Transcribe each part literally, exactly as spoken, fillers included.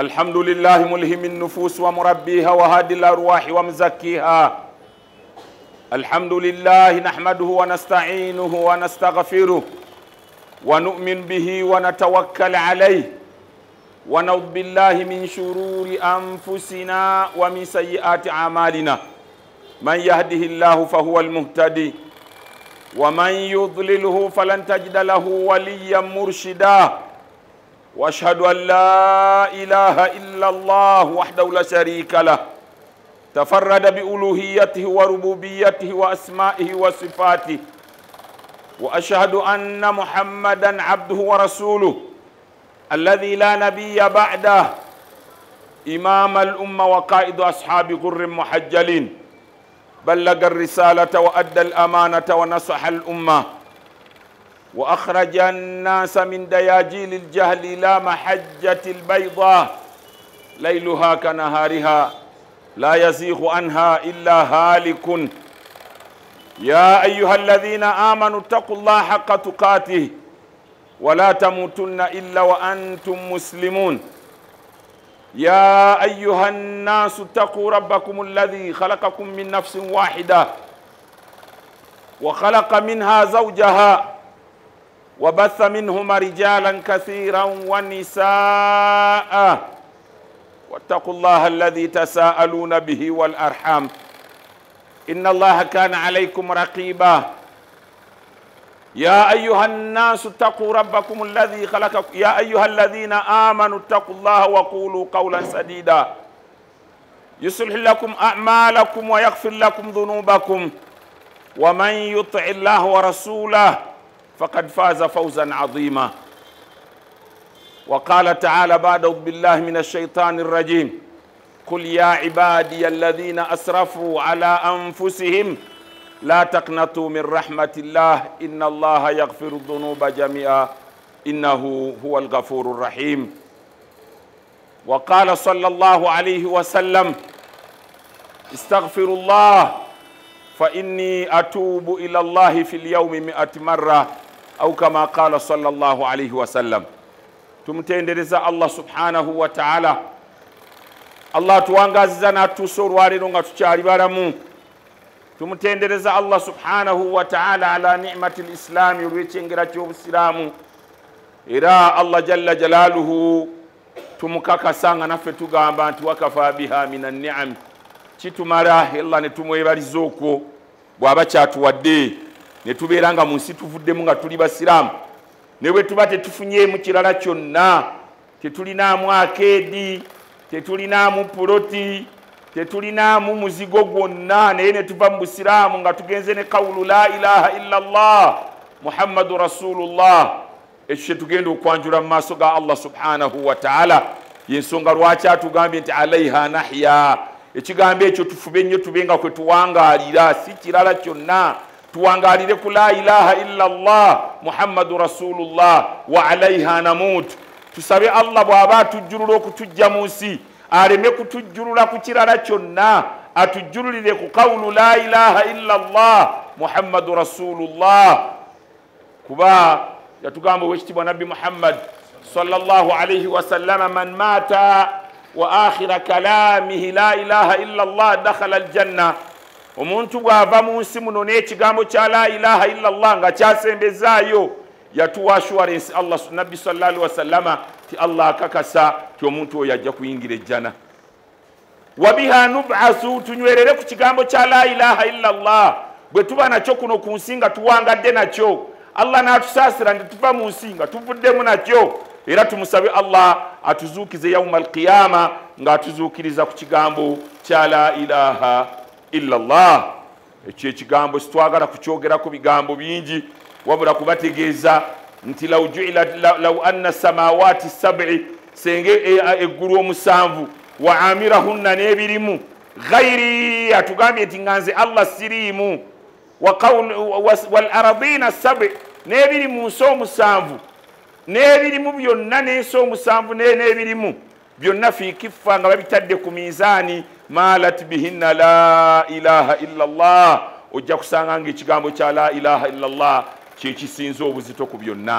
الحمد لله ملهم النفوس ومربيها وهادي الأرواح ومزكيها. الحمد لله نحمده ونستعينه ونستغفره ونؤمن به ونتوكل عليه ونعوذ بالله من شرور أنفسنا ومن سيئات أعمالنا. من يهده الله فهو المهتدي ومن يضلله فلن تجد له وليا مرشدا. واشهد ان لا اله الا الله وحده لا شريك له تفرد بألوهيته وربوبيته واسمائه وصفاته. واشهد ان محمدا عبده ورسوله الذي لا نبي بعده امام الامه وقائد اصحاب غر محجلين. بلغ الرساله وادى الامانه ونصح الامه وأخرج الناس من دياجيل الجهل إلى محجة البيضاء ليلها كنهارها لا يزيغ عنها إلا هالك. يا أيها الذين آمنوا اتقوا الله حق تقاته ولا تموتن إلا وأنتم مسلمون. يا أيها الناس اتقوا ربكم الذي خلقكم من نفس واحدة وخلق منها زوجها وبث منهما رجالا كثيرا ونساء واتقوا الله الذي تساءلون به والأرحام إن الله كان عليكم رقيبا. يا أيها الناس اتقوا ربكم الذي خلقكم يا أيها الذين آمنوا اتقوا الله وقولوا قولا سديدا يصلح لكم أعمالكم ويغفر لكم ذنوبكم ومن يطع الله ورسوله فقد فاز فوزا عظيما. وقال تعالى بعد أعوذ بالله من الشيطان الرجيم قل يا عبادي الذين أسرفوا على أنفسهم لا تقنطوا من رحمة الله إن الله يغفر الذنوب جميعا إنه هو الغفور الرحيم. وقال صلى الله عليه وسلم استغفروا الله فإني أتوب إلى الله في اليوم مئة مرة أو كما قال صلى الله عليه وسلم. tumtendereza Allah subhanahu wa ta'ala. Allah tuwangaziza natusoro walero nga tukyali balamu. Tumutendereza Allah subhanahu wa ta'ala ala ni'mati al-islam olw'ekyengera ky'obusiraamu. Era Allah jalla jalaluhu tumukakasa nga naffe tugamba nti wakafa biha minan ni'am. Kitumala Allah ne tumwebaliza okwo bw'aba kyatuwadde ne tubeera nga mu nsi tuvuddemu nga tuli basiraamu. Ne bwe tuba tetufunyeemu kirala kyonna, tetulinaamu akeedi, tetulinaamu puloti, tetulinaamu muzigo gwonna, naye ne tuva mu busiraamu nga tugenze ne kawulu la ilaha illa Allah Muhammadu Rasulullah. Ekyo kye tugenda okwanjula mu maaso ga Allah subhanahu wa ta'ala. Yensonga lwaki atugambye nti alaiha nahya. Ekigambo ekyo tufube nnyo tubenga kwe tuwangaalira, si kirala kyonna. Tuwangaalire ku la ilaha illa Allah Muhammadu Rasulullah wa alaiha namut. Tusabe Allah bw'aba atujjulula okutujja mu nsi aleme kutujjulula ku kirala kyonna, atujjululire ku qawlu la ilaha illa Allah Muhammadu Rasulullah. Kuba yatugamba owekitiibwa Nabbi Muhammad sallallahu alayhi wa sallama man mata wa akhira kalamihi la ilaha illa Allah dakhala aljanna. Omuntu bw'ava mu nsi muno n'ekigambo kya la ilaha illa Allah nga kyasembezaayo yatuwa assurance Allah Nabbi sallallahu alayhi wa sallama ti Allah akakasa ti omuntu oyo ajja kuyingira ejjana. Wa biha nub'asu, tunywerere ku kigambo kya la ilaha illa Allah. Bwe tuba nakyo kuno ku nsi nga tuwangadde nakyo, Allah n'atusaasira nti tuva mu nsi nga tuvuddemu nakyo. Era tumusabe Allah atuzuukize yawma alqiyama nga atuzuukiriza ku kigambo kya la ilaha illa Allah. Ekyo ekigambo sitwagala kukyogerako bigambo bingi wabula kubategeeza nti law ju'ila law anna samawati sab'i, senge eggulu omusanvu wa amirahunna n'ebirimu ghairi, atugambye nti nganze Allah siriimu, wa qawl wal aradina sab'i, n'ebiri mu nsi omusanvu n'ebirimu byonna n'ensi omusanvu n'ebirimu byonna fi kiffa nga babitadde ku mizaani malat bihinna la ilaha illa Allah. Ojja kusanga ng'ekigambo kya la ilaha illa Allah kyekisinza obuzito ku byonna.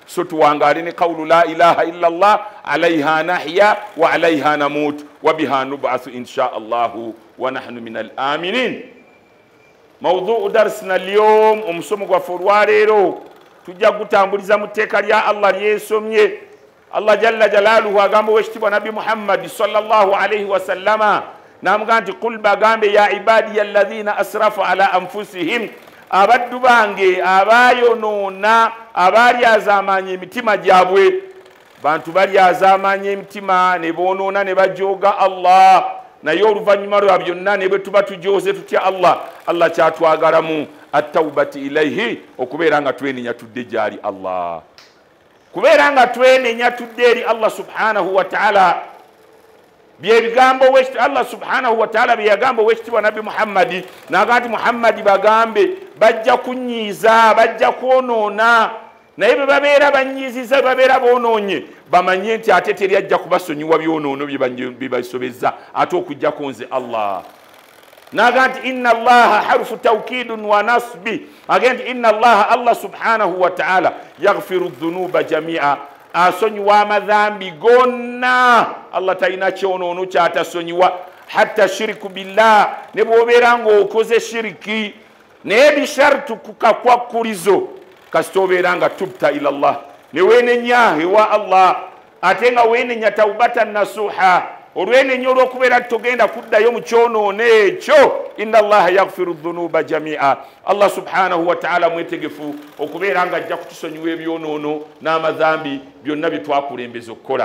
so tuwangaale ne qawlu la ilaha illa allah alayha nahya wa alayha namut wa biha nub'athu insha allahu wa nahnu min al-aminin. Mawduu darsina alyawm omusomo gwaffe olwaleero tujja kutambuliza mu tteeka lya Allah lyesomye. Allah jalla jalaaluhu agamba owekitiibwa nabbi Muhammad sallallahu alayhi wa sallama n'amugamba nti qul bagambe ya ibadiya alladhina asrafu ala anfusihim, abaddu bange abayonoona abalyazaamaanya emitima gyabwe. Bantu balyazaamaanya emitima ne boonoona ne bajooga Allah, naye oluvannyuma lwa byonna ne bwe tuba tujooze tutya Allah, Allah kyatwagalamu attawbati ilayhi, okubeera nga twenenya tudde gyali Allah, kubeera nga twenenya tudde eri Allah subhanahu wa ta'ala. Byebigambo Allah subhanahu wa ta'ala bye yagamba owekitiibwa nabbi Muhammadi, n'agamba nti Muhammadi bagambe bajja kunyiiza, bajja kwonoona, naye bwe babeera banyiiziza, bwe babeera boonoonye bamanye nti ate teri ajja kubasonyiwa byonoono bye basobezza ate okuggyako nze Allah. N'agamba nti inna allaha harufu tawkidun wa nasbi, agamba nti inna allaha Allah subhanahu wa ta'ala yaghfiru dhunuba jami'a, asonyiwa amadhambi gonna. Allah talina kyonoono kyatasonyiwa, hatta shiriku billah, ne bw'obeera ng'okoze shiriki naye bishartu kukakwakulizo kasita obeera nga tubta ila Allah, ne weenenya ewa Allah, ate nga weenenya tawbatan nasuha, olwenenya olw'okubeera togenda kuddayo mu kyonoono ekyo. Inna allaha yaghfiru dhunuba jami'a, Allah subhanahu wa ta'ala mwetegefu okubeera nga ajja kutusonyiwa ebyonoono n'amadhambi byonna bye twakulembeza okukola.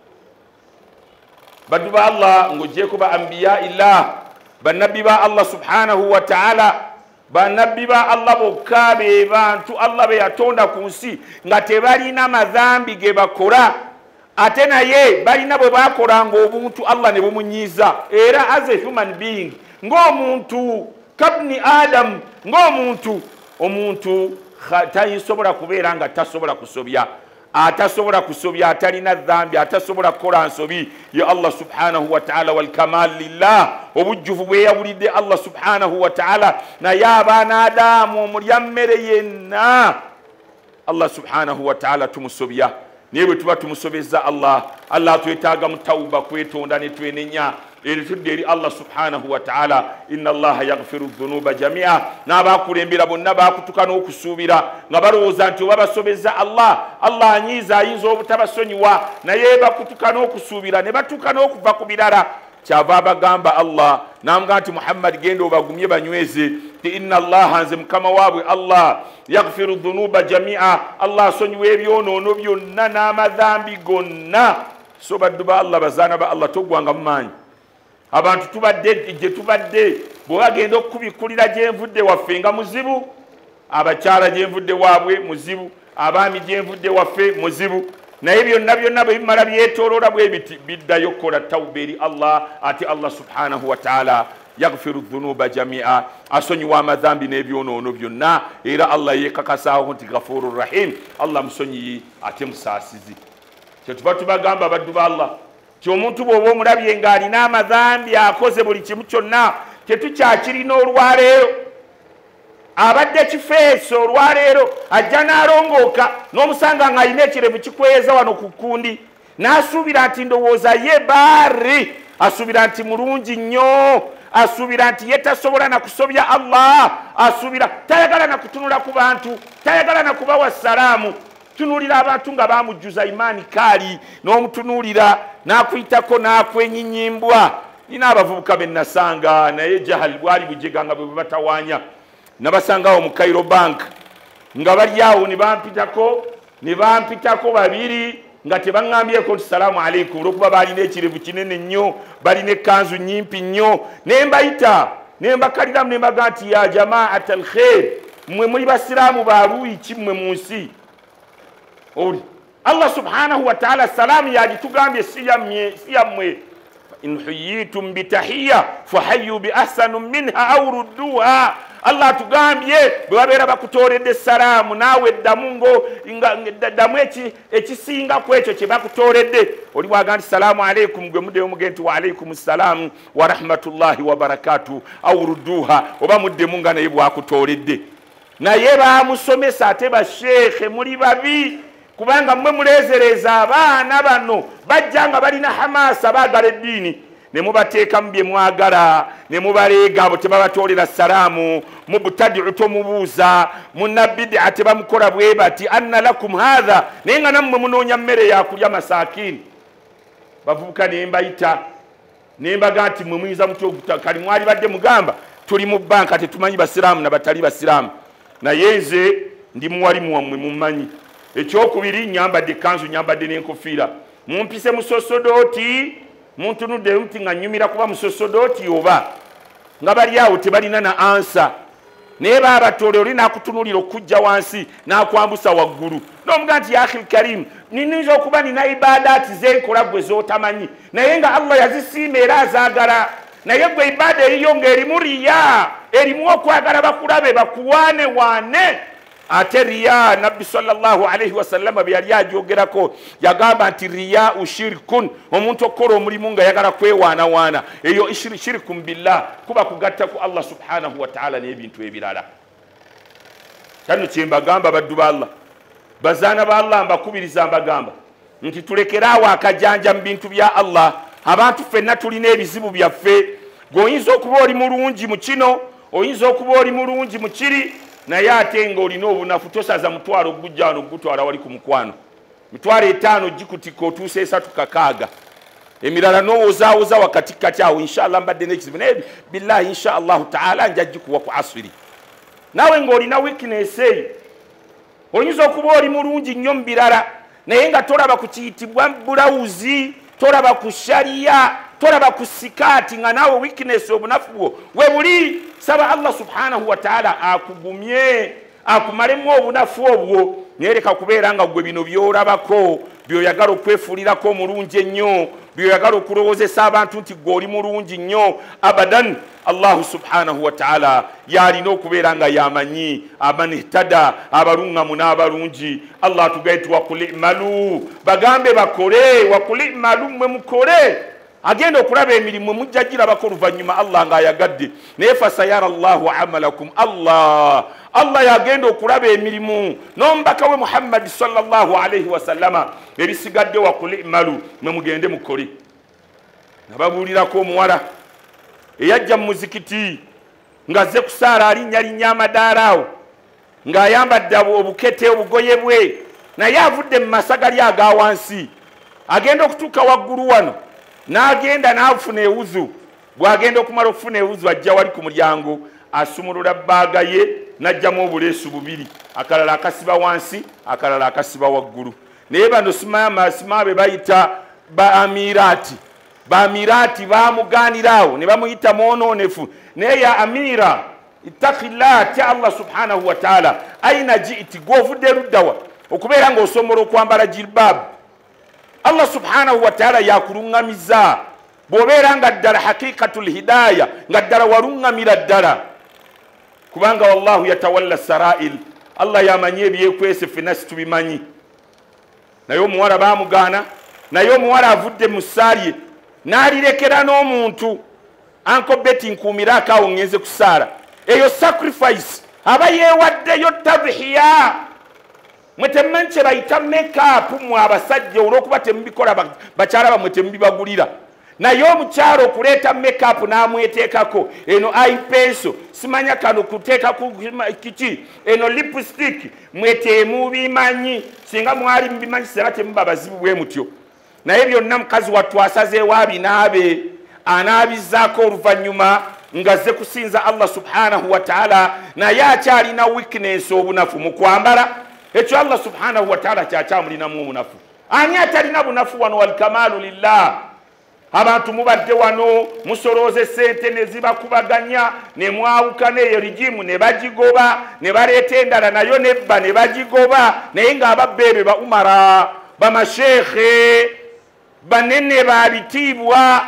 Baddu ba Allah ng'oggyeko ba anbiya illah, bannabbi ba Allah subhanahu wa ta'ala, bannabbi ba Allah bokka be bantu Allah be yatonda ku nsi nga tebalina madhambi ge bakola, ate naye balina bwe bakolanga obuntu Allah ne bumunyiiza. Era as a human being, ng'omuntu kabni Adam, ng'omuntu omuntu tayisobola kubeera nga tasobola kusobya, atasobola kusobya, atalina dhambi, atasobola kukola nsobi. Ya Allah subhanahu wa ta'ala wal kamal lillah, obujjuvu bwe yawulidde Allah subhanahu wa ta'ala, naye abaana Adamu omulya mmere yenna Allah subhanahu wa ta'ala tumusobya. Naye bwe tuba tumusobezza Allah, Allah twetaaga mu tawba, kwetonda ne twenenya eri tudde eri Allah subhanahu wa ta'ala. Inna allaha yaghfiru dhunuba jami'a, n'abakulembera bonna bakutuka n'okusuubira nga balowooza nti oba basobezza Allah, Allah anyiiza ayinza obutabasonyiwa, naye bakutuka n'okusuubira ne batuuka n'okuva ku birala. Kyava abagamba Allah n'amugamba nti Muhammad genda obagumye banyweze ti inna allaha, nze mukama waabwe Allah, yaghfiru dhunuba jami'a, Allah asonyiwa ebyonoono byonna n'amadhambi gonna. So baddu ba Allah, bazaana ba Allah, toggwanga mu maanyi. Abantu tubadde gye tubadde, bwe bagenda okubikulira gye nvudde waffe nga muzibu, abakyala gye nvudde waabwe muzibu, abaami gye nvudde waffe muzibu, naye byonna byonna bwe bimala byetooloola bwe biti biddayo kukola tawba eri Allah. Ate Allah subhanahu wa ta'ala yaghfiru dhunuba jami'a, asonyiwa amadhambi n'ebyonoono byonna. Era Allah yeekakasaaho nti ghafurur rahim, Allah musonyiyi ate musaasizi. Kyetuba tubagamba baddu ba Allah ti omuntu bw'oba omulabye ng'alina amadhambi, akoze buli kimu kyonna, tetukyakirina olwaleero. Abadde kifeeso olwaleero ajja n'alongooka n'omusanga ng'alina ekirevu kikweyeza wano ku kkundi, n'asuubira nti ndowooza ye baari, asuubira nti mulungi nnyo, asuubira nti ye tasobola na kusobya Allah, asuubira tayagala na kutunula ku bantu, tayagala na kubawa salaamu. Tunulira abantu nga bamujjuza imaani kaali, n'omutunuulira n'akuyitako n'akwenyinyimbwa. Nina abavubuka be nasanga naye jahal bwali bujega nga bwe batawaanya, nabasangawo mu Cairo Bank nga bali awo ne bampitako ne bampitako babiri nga tebaŋŋambyeko nti salaamu alaikum, olwokuba balina ekirevu kinene nnyo, balina ekkanzu nnyimpi nnyo. Ne mbayita ne mbakaliramu ne mbaga nti ya jamaat al khair, mmwe muli basiraamu baluuyi ki mmwe mu nsi? Oli Allah subhanahu wa ta'ala salaamu yagitugambye si yammwe. In huyitum bitahiya fahayyu bi ahsanu minha aw rudduha, Allah tugambye bwe babeera bakutooledde salaamu naawe ddamu ngo ddamu ekisinga ku ekyo kye bakutooledde. Oli bwagamba nti salaamu alaikum, gwe muddeyo mugende nti wa alaikum salaamu wa rahmatullahi wa barakatuh aw rudduha, oba muddemu nga naye bwakutooledde. Naye baamusomesa ate basheekhe muli babi, kubanga mmwe mulezereza abaana bano bajja nga balina hamasa baagala eddiini ne mubateeka mu bye mwagala ne mubaleega abo tebabatoolera salaamu mu butadiu tomubuuza munnabbidia tebamukola bwe bati anna lakum hatha naye nga nammwe munoonya mmere yakulya masakini bavubuka ne mbayita ne mbaga nti mmwe muyinza mutyo kali mwali badde mugamba tuli mu banka tetumanyi basiraamu nabatali basiraamu naye nze ndi muwalimu wammwe mummanyi ekyokubiri nyambadde kanzu nyambadde n'enkofiira mumpise musosodooti muntunudde mti nga nyumira kuba musosodooti oba nga bali awo tebalina na ansa naye babatole oli nakutunulira okujja wansi nakwambusa waggulu n'omuga nti ya akhil karim ninza okuba nina ibadaati zenkola gwe z'otamanyi naye nga Allah yazisiima era azaagala naye gwe ibada eriyo ng'erimu riya erimu okwagala bakulabe bakuwaane waane ate riya nabbi sallallahu alayhi wasallama bye yali ajogerako yagamba nti riya ushirikun omuntu okukola omulimu nga yagala kwewaanawaana eyo shirikun billah kuba kugatta ku Allah subhanahu wa ta'ala n'ebintu ebirala kano kyembagamba baddu ba Allah bazaana ba Allah mbakubiriza mbagamba nti tulekeraawo akajanja mu bintu bya Allah abantu ffenna tulina ebizibu byaffe gweoyinza okuba oli mulungi mu kino oyinza okuba oli mulungi mu kiri naye ate ng'olina obunafu tosaza mutwalo gujja wano gutwala wali ku mukwano mitwalo etaano gikutika otuusa esatu kakaaga emirala n'owozaawoza wakati kati awo inshallah mbadde n'ekizibu naye billahi inshallahu taala nja gikuwa ku asiri naawe ng'olina weakness eyo oyinza okuba oli mulungi nnyo mu birala naye nga tolaba ku kiyitibwa bulawuzi tolaba ku shariya tolaba ku sikaati nga naawe weakness obunafu bwo we buli saba Allah subhanahu wa ta'ala akugumye akumalemu obunafu obwo nereka kubeera nga gwe bino byolabako byoyagala okwefuulirako omulungi ennyo byoyagala okulowoozesa abantu nti gwe oli mulungi nnyo abadan Allahu subhanahu wa ta'ala yalina okubeera nga yamanyi aman ihtada abalungamu n'abalungi Allah tugaiti wakulimalu bagambe bakole wakulimalu mwe mukole agenda okulaba emirimu mujja girabako oluvannyuma Allah ng'ayagadde naye fasayara Allahu amalakum Allah Allah yagenda okulaba emirimu n'omubaka we Muhammad sallallahu alayhi wa sallama ebisigadde wakulimalu mwe mugende mukole nababuulirako omuwala eyajja mu muzikiti ng'azze kusaala alinnya linnya amadaala awo ng'ayambadde obukete obugoye bwe naye avudde mu masagali aga wansi agenda okutuuka waggulu wano n'agenda n'afuna ewuzu bw'agenda okumala okufuna ewuzu ajja wali ku mulyango asumulula bbaaga ye n'ajjamu obuleesu bubiri akalala akasiba wansi akalala akasiba waggulu naye bano simaa be bayita ba amiraati ba amiraati baamugaanira awo ne bamuyita mwonoonefu naye ya amira ittaqillah tya Allah subhanahu wa ta'ala aina jiiti gw'ovudde luddawa okubeera ng'osomola okwambala jilbaabu Allah subhanahu wa ta'ala yakulungamiza bw'obeera nga ddala haqiqatul hidaya nga ddala walungamira ddala kubanga wallahu yatawalla sarail Allah yamanyi ebyekwese ffenna situbimanyi naye omuwala baamugaana naye omuwala avudde mu ssaalye n'alirekera n'omuntu anko beti nkuumiraako awo ngenze kusaala eyo sacrifice aba yeewaddeyo tabhiya mwe temmanyi kye bayita make-up mwe abasajja olw'okuba temubikola bakyala bamwe temubibagulira naye omukyalo okuleeta make-up n'amweteekako eno aipenso simanya kano kuteekaku kiki eno lipstick mwe temubimanyi singa mwali mubimanyi singa temuba bazibu bwe mutyo naye byonna mukazi wattu asazeewo abinaabe anaabizaako oluvannyuma ngazze kusinza Allah subhanahu wa ta'ala naye akyalina weakness obunafu mu kwambala ekyo Allah subhanahu wa ta'ala kyakyamulinamu obunafu ani atalina bunafu wano walkamalu lillah abantu mubadde wano musolooze sente ne zibakubaganya ne mwawukana eyo rigimu ne bagigoba ne baleeta endala nayo nebba ne bagigoba naye ng'ababbeebe ba umara bamasheekhe banene babitiibwa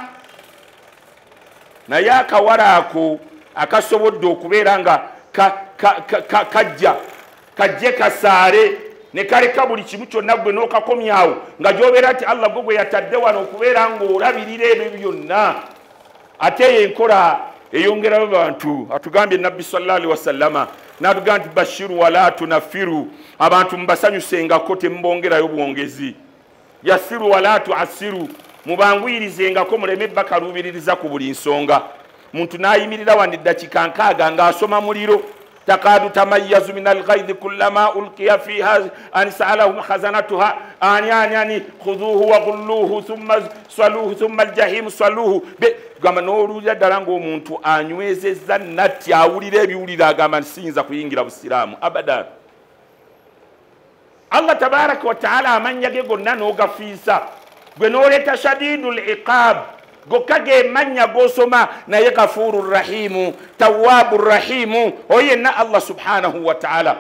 naye akawala ako akasobodde okubeera nga kajja kajje kasaale ne kaleka buli kimu kyonna gwe n'okakomyawo nga gy'obeera nti Allah gwe gwe yatadde wano okubeera ng'olabirira ebyo byonna ate eyo enkola eyongerayo bantu atugambye nabbi sallallahu alaihi wasallama n'atugaa nti bashiru wala tunafiru, abantu mbasanyusengako temubongerayo bwongezi. Yasiru wala tuasiru, mubanguyirizeengako muleme bakaluubiririza ku buli nsonga. Muntu n'ayimirira wano eddakiika nkaaga ng'asoma muliro. takadu tamayyazu min alghaydi kullama ulqiya fiha an sa'alahum khazanatuha ani ani ani khudhuhu wa ghulluhu thumma saluhu thumma aljahim saluhu. Gamba n'oluulira ddala ng'omuntu anywezezza natti awulira ebiwulira agamba nsinza kuyingira busiraamu abadan. Allah tabaraka wa taala amanya ge gonna n'ogafiisa gwe n'oleeta shadidul iqab gokka ge manya gosoma naye gafurur rahimu tawwabur rahimu oyenna Allah subhanahu wa taala.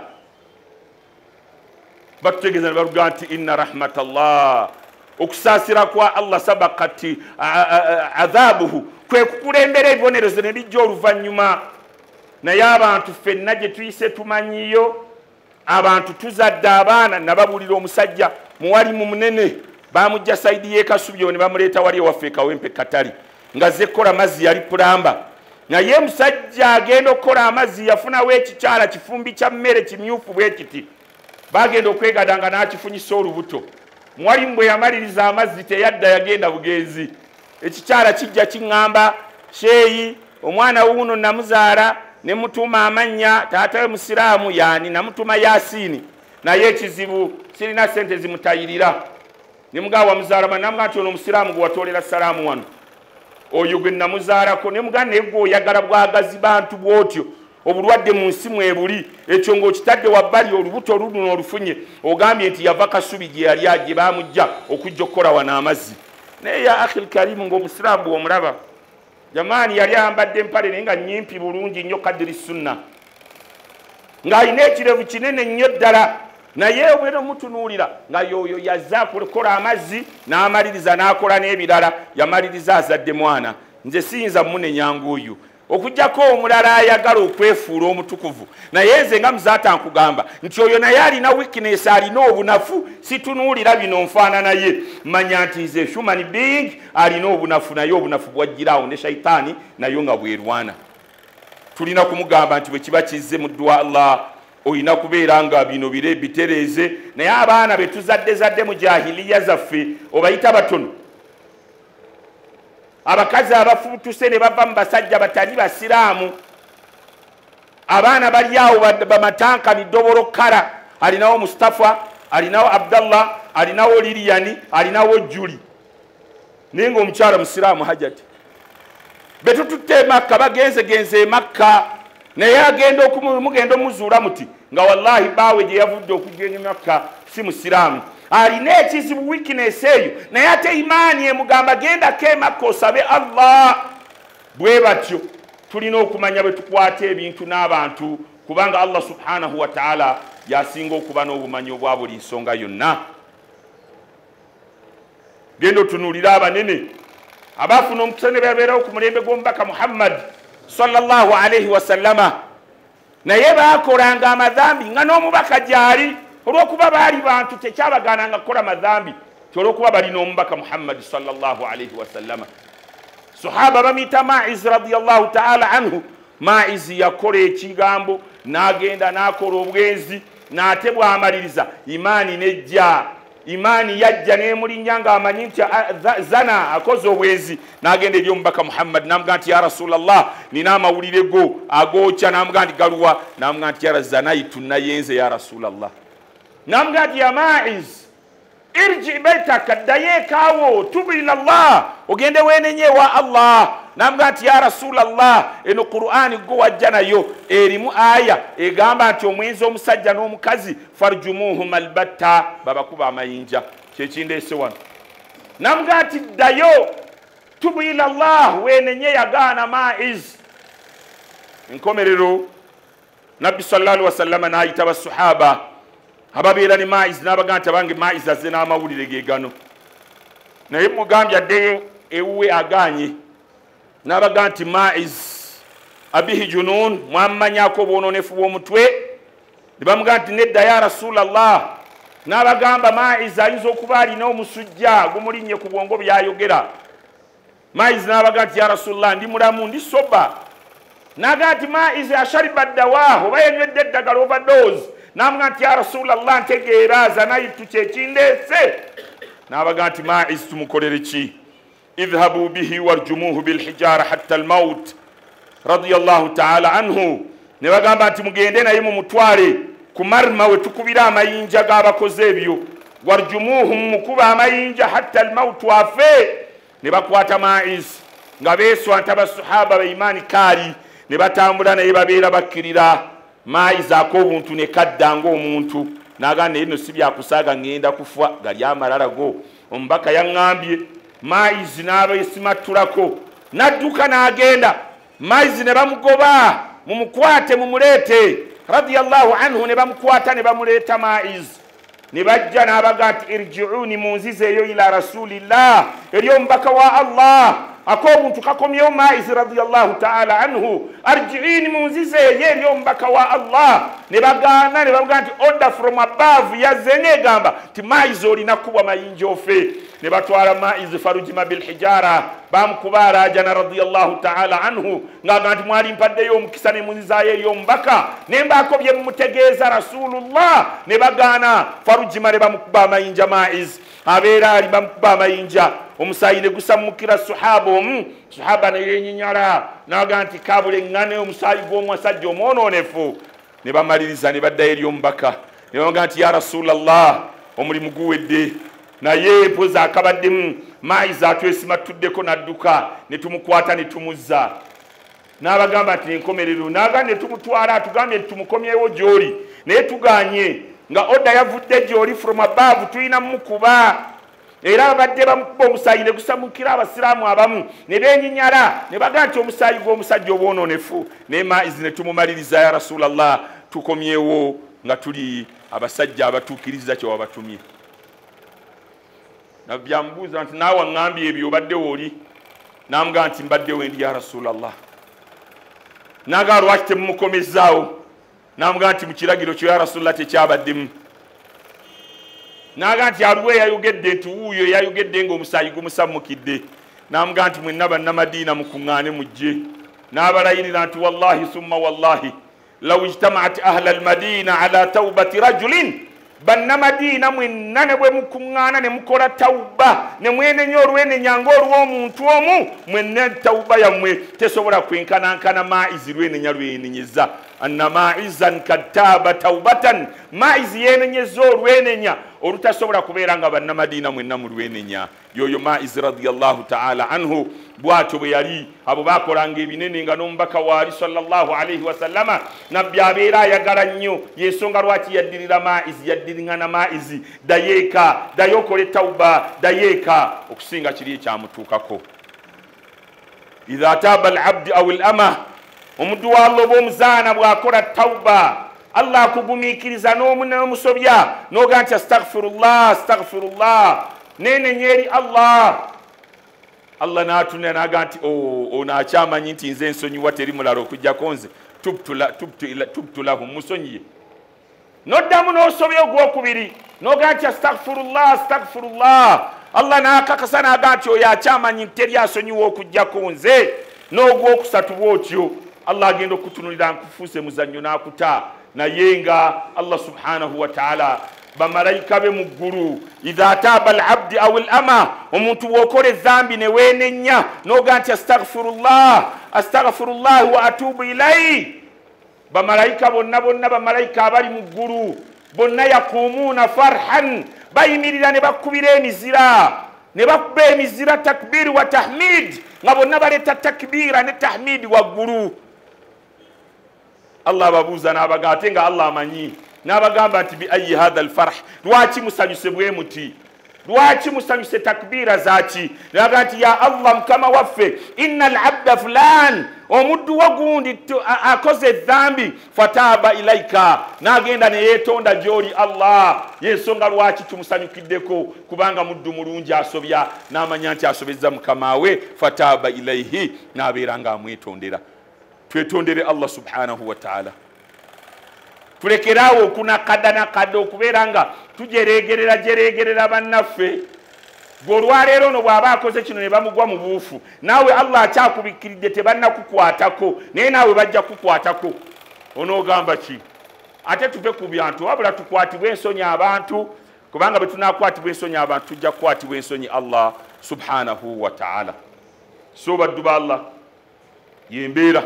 Batutegeeza baruga nti inna rahmatallah okusaasira kwa Allah sabakati adhabuhu kwe kukulembera ebibonerezo ne bijja oluvannyuma. Naye abantu ffenna gye tuyise tumanyiyo abantu tuzadde abaana nababulira omusajja muwalimu munene bamujja saidi ye Kasubyo ne bamuleeta wali waffe Kawempe Katali nga ze kola mazzi yali pulamba. Naye musajja agenda okukola amazzi yafunawo ekikyala kifumbi kya mmere kimyufu bwe kiti bagenda okwegadanga n'akifunyisa olubuto. Muwalimu bwe yamaliriza amazzi teyadda yagenda bugenzi. Ekikyala kijja kiŋŋamba sheeyi omwana wuuno namuzaala ne mutuma amanya taata we musiraamu yani namutuma Yasini naye ekizibu sirina sente zimutayirira. Ne mugawa muzaala namugamba nti ono musiraamu gwe watolera salaamu wano oyo gwe namuzaalako ne mugamba naye gwe oyagala bwagazi bantu bwotyo obulwadde mu nsi mwebuli ekyo ng'okitadde wabbali olubuto oluno olufunye ogambye nti yava Kasubi gye yali agye baamujja okujja okukola wano amazzi. Naye ya akhil karimu ng'omusiraamu bw'omulaba jamaani yali ayambadde empale naye nga nnyimpi bulungi nnyo kadiri sunna ng'alina ekirevu kinene nnyo ddala. Naye obwera omutunuulira nga yoyo yazza kukola amazzi n'amaliriza n'akola n'ebirala yamaliriza azadde mwana. Nze siyinza munenya nguyu okujjako omulala ayagala okwefuula omutukuvu naye nze nga muzaata nkugamba nti oyo naye alina weakness alina obunafu situnuulira bino nfaana naye manya nti nze human being alina obunafu naye obunafu bwajjiraawo ne shaitaani nayo nga bwerwana. Tulina kumugamba nti bwe kiba kizze mu ddwa Allah oyina kubeera nga bino bire bitereeze. Naye abaana be tuzadde zadde mu jahiliya zaffe obayita batono abakazi abafutuse ne bava mu basajja batali basiraamu. Abaana bali awo bamatanka midobolo kala alinawo Mustafa alinawo Abdallah alinawo Liliyani alinawo Juli naye ng'omukyala musiraamu Hajati. Betututte Makka bagenze genze Makka naye agenda okumugenda omuzuula muti nga wallahi baawe gye yavudde okugenda Makka si musiraamu alina ekizibu weakness eyo naye ate imaani emugamba gendako e Makka osabe Allah. Bwe batyo tulina okumanya bwe tukwata ebintu n'abantu kubanga Allah subhanahu wa ta'ala yasinga okuba n'obumanyi obwa buli nsonga yonna. Genda otunuulira abanene abaafuna omukisa ne babeerawo ku mulembe gw'omubaka Muhammad sallallahu alayhi wa sallama naye baakolanga amadhambi nga n'omubaka gyali olw'okuba baali bantu tekyabagaananga kukola madhambi olw'okuba balina omubaka Muhammad sallallahu alayhi wa sallama. Sahaba bamuyita Ma'iz radiyallahu ta'ala anhu. Ma'iz yakola ekigambo n'agenda n'akola obwenzi n'ate bw'amaliriza imaani nejja. Imaani yajja n'emulinnya ng'amanyi nti zana akoze obwenzi n'agenda eri omubaka Muhammad n'amugamba nti ya Rasulallah nina amawulire go agokya. N'amugamba nti galuwa? N'amugamba nti ya zanaitu nayenze ya Rasulallah. N'amugamba nti ya Ma'iz irji baitaka ddayo ekaawo tubu ila Allah ogende weenenye wa Allah. N'amugamba nti ya Rasulallah eno Qur'ani go wajja nayo erimu aya egamba nti omwenzi omusajja n'omukazi farjumuhum albatta babakuba amayinja kyekindeese wano. N'amugamba nti ddayo tubu ila Allah weenenye yagaana Ma'iz. Enkomerero Nabbi sallallahu alaihi wasallam n'ayita basahaba ababeera ne Ma'iz n'abagamba nti abange Ma'iz azze n'amawulire ge gano naye mugambye addeyo ewuwe agaanye. N'abagamba nti Ma'iz abihi junun mwammanyako obwononefu bw'omutwe. Ne bamugamba nti nedda ya Rasulallah. N'abagamba Ma'iz ayinza okuba alina omusujja gumulinnye ku bwongo byayogera. Ma'iz n'abagamba nti ya Rasulallah ndi mulamu ndi soba nagati maizi ashariba dawaho bayenywedde eddagala overdose namuga nti ya rasulallah ntegeera zanaitu kyekindese nabaga nti maizi tumukolere ki idhhabu bihi warjumuhu bilhijara hatta almaut radiyallahu taala anhu ne bagamba nti mugende naye mumutwale ku marma we tukubira amayinja g'abakoze ebyo warjumuhu mukuba amayinja hatta almaut wafe ne bakwata maizi nga beeswanta basahaba beimani kaali ne batambula naye babeera bakkirira maizi ak'obuntu ne kadda ng'omuntu naga naye no si byakusaaga ngenda kufa gali amalala go omubaka yaŋŋambye maizi n'abeesimattulako n'adduka n'agenda maizi ne bamugoba mumukwate mumuleete radiyallahu anhu ne bamukwata ne bamuleeta maizi ne bajja n'abaga nti irjiuni munzizeeyo ila rasulillah eri omubaka wa allah ak'obuntu kakomyewo maizi radiyallahu taala anhu arjiini munzizeeyo eri omubaka wa allah ne bagaana ne bamuga nti order from above yazze ng'egamba nti maizi olina kubwa mayinja ofe ne batwala maizi farujima bilhijara bamukuba arajana radiyallahu taala anhu ng'aga nti mwali mpaddeyo omukisa ne munzizaayo eri omubaka ne mbaako bye mumutegeeza rasulullah ne bagaana farujima ne bamukuba amayinja maizi abeera ali bamukuba amayinja omusaayi ne gusammukira sahaba omu sahaba ne yenyinyala naga nti kabule ngane omusaayi gw'omusajja omwonoonefu ne bamaliriza ne baddayo eri omubaka ne baga nti ya rasulallah omulimu guwedde naye mpozi akabaddemu maizi atwesimattuddeko n'adduka ne tumukwata ne tumuzza n'abagamba nti enkomerero naga ne tumutwala atugambye nti tumukomyewo gy'oli naye tuganye nga oda yavudde gy'oli from above tulina mukuba era abadde bamukuba omusaayi ne gusamukira abasiraamu abamu ne benyinyala ne baga nti omusaayi gw'omusajja obwonoonefu naye maizi ne tumumaliriza ya rasulallah tukomyewo nga tuli abasajja abatuukiriza kye wabatumye nabyamubuuza nti naawe aŋŋambye ebyo obaddewo oli namuga nti mbaddewo endi ya rasulallah naga lwaki temumukomezaawo namuga nti mu kiragiro kyo ya rasulallah tekyabaddemu naga nti aliwo eyayogedde nti wuuyo eyayogedde ng'omusaayi gumusammukidde namuga nti mwenna bannamadiina mukuŋŋaane mujje n'abalayirira nti wallahi summa wallahi law ijtamaat ahla almadina ala taubati rajulin bannamadiina mwenna ne bwe mukuŋŋaana ne mukola tawuba ne mwenenya olwenenya ng'olw'omuntu omu mwenna tawuba yammwe tesobola kwenkanankana maizi lwenenya lwenenyeza anna maizan kattaaba tawbatan maizi yenenyeza olwenenya olutasobola kubeera nga bannamadiina mwenna mu lwenenya yoyo maizi radiyallahu taala anhu bwatyo bwe yali abo baakolanga ebinene nga n'omubaka waali sallallahu alaihi wasallama nabbi abeera ayagala nnyo yensonga lwaki yaddirira maizi yaddiriŋŋana maizi dayeeka dayo okole tawuba dayeeka okusinga kiri ekyamutuukako idha taaba alabdi aw alama omuddu wa allah oba omuzaana bw'akola tawuba allah akugumiikiriza n'omusobya n'oga nti astaghfirullah astaghfirullah nenenya eri allah allah n'atunira n'aga nti ono akyamanyi nti nze nsonyiwa teri mulala okujjako nze tubtu lahu musonyiye n'oddamu n'osobya ogwokubiri n'oga nti astaghfirullah astaghfirullah allah n'akakasa n'aga nti oyo akyamanyi nti teri asonyiwa okujjako nze n'ogwokusatu bw'otyo allah agenda okutunulira nkufuuse muzannyo n'akuta naye nga allah subhanahu wa taala bamalayika be mu ggulu idha taaba alabdi aw alama omuntu bw'okola ezambi ne weenenya n'oga nti astaghfirullah astaghfirullah wa atubu ilayi bamalayika bonna bonna bamalayika abali mu ggulu bonna yakuumuuna farhan bayimirira ne bakubira emizira ne bakuba emizira takbiri wa tahmid nga bonna baleeta takbira ne tahmidi waggulu allah ababuuza n'abaga ate nga allah amanyi n'abagamba nti bi ayi hatha alfarh lwaki musanyuse bwe muti lwaki musanyuse takbira zaki naga nti ya allah mukama waffe inna alabda fulan omuddu wa gundi akoze edhambi fataaba ilaika n'agenda ne yeetonda gy'oli allah yensonga lwaki tumusanyukiddeko kubanga muddu mulungi asobya n'amanya nti asobezza mukama we fataaba ilaihi n'abeera nga amwetondera twetondere allah subhanahu wa taala tulekeraawo okunakadda nakadda okubeera nga tujereegerera jereegerera bannaffe golwaleero no bw'aba akoze kino ne bamugwa mu buufu naawe Allah akyakubikiridde tebannakukwatako naye naawe bajja kukwatako onoogamba ki ate tuve ku byantu wabula tukwatibwa ensonyi abantu kubanga bwe tunaakwatibwa ensonyi abantu tujja kukwatibwa ensonyi Allah subhanahu wa ta'ala so baddu ba Allah yembeera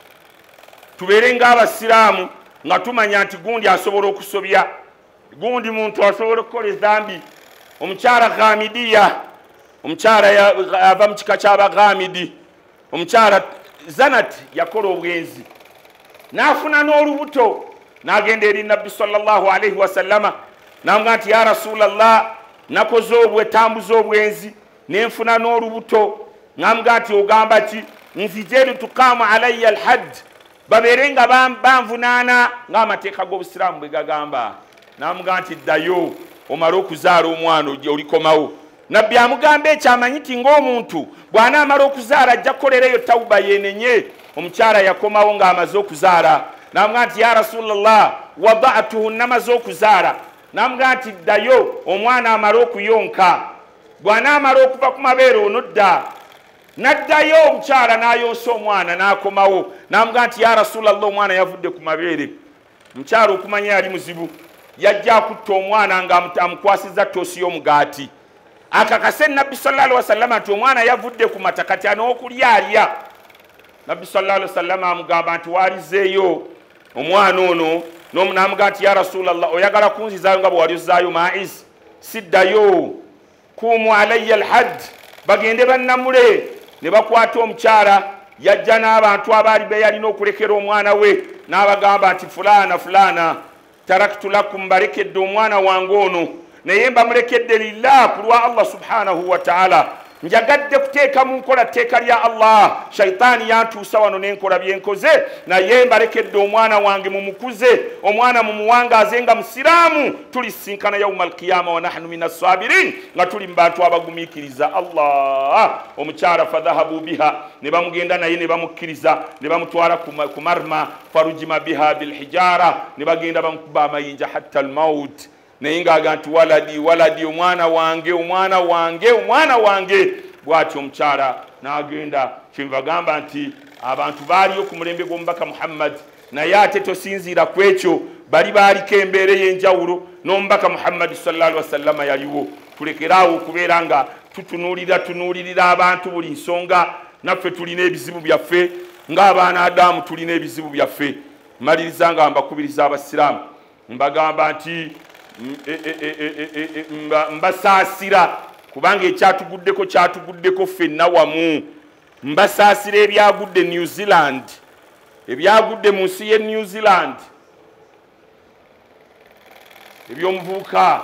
tubeere ng'abasiraamu nga tumanya nti gundi asobola okusobya gundi muntu asobola okukola edhambi omukyala Ghamidiya omukyala ava mu kika ky'Abaghamidi omukyala Zanat yakola obwenzi n'afuna n'olubuto n'agenda eri Nabbi sallallahu alayhi wa sallama n'amugamba nti ya Rasulallah nakoze obwetambuza obwenzi n'enfuna n'olubuto n'amugamba nti ogamba ki nzije tuqamu alayya alhajj babeere nga banvunaana ng'amateeka g'obusiraamu bwe gagamba n'amugamba nti ddayo omala okuzaala omwana olikomawo nabbi amugamba ekyo amanyi ti ng'omuntu bw'anaamala okuzaala ajja kukolereyo tawuba yenenye omukyala yakomawo ng'amaze okuzaala n'amugamba nti ya Rasulallah wada'tuhu namaze okuzaala n'amugamba nti ddayo omwana amala okuyonka bw'anaamala okuva ku mabeere onodda naddayo omukyala n'ayonsa omwana n'akomawo n'amugamba nti ya Rasulallah omwana yavudde ku mabeere omukyala okumanya yali muzibu yajja akutta omwana ng'amukwasizza ttoosi y'omugaati akakase Nabbi sallallahu alaihi wasallam nti omwana yavudde ku mata kati n'okulya alya Nabbi sallallahu alaihi wasallam amugamba nti walizeeyo omwana ono n'amugamba nti ya Rasulallah oyagala kunzizaayo nga bwe wali ozaayo Ma'iz siddayo kumu alayya alhajj bagende bannamule ne bakwata omukyala yajja n'abantu abaali be yalina okulekera omwana we n'abagamba nti fulana fulana taraktu lakum balekedde omwana wange ono naye mbamulekedde lillah ku lwa Allah subhanahu wa ta'ala njagadde kuteeka mu nkola tteeka lya Allah shaitaani yantuusa wano n'enkola byenkoze naye mbalekedde omwana wange mumukuze omwana mumuwangaaze nga musiraamu tulisinkana yawma alqiyama wa nahnu min assabirin nga tuli mu bantu abagumiikiriza Allah omukyala fadhahabu biha ne bamugenda naye ne bamukkiriza ne bamutwala ku marma farujima biha bilhijara ne bagenda bamukuba amayinja hatta almaut naye ng'aga nti waladi waladi omwana wange omwana wange omwana wange bw'atyo omukyala n'agenda kyebagamba nti abantu baaliyo ku mulembe gw'omubaka Muhammad naye ate tosinziira ku ekyo bali baaliko embeera ey'enjawulo n'omubaka Muhammad sallallahu alaihi wasallam yaliwo tulekeraawo okubeera nga tutunuulira tunuulirira abantu buli nsonga naffe tulina ebizibu byaffe ng'abaana Adamu tulina ebizibu byaffe maliriza nga mbakubiriza abasiraamu mbagamba nti mbasaasira kubanga ekyatuguddeko kyatuguddeko ffenna wamu mbasaasira ebyagudde New Zealand ebyagudde mu nsi ye New Zealand eby'omuvubuka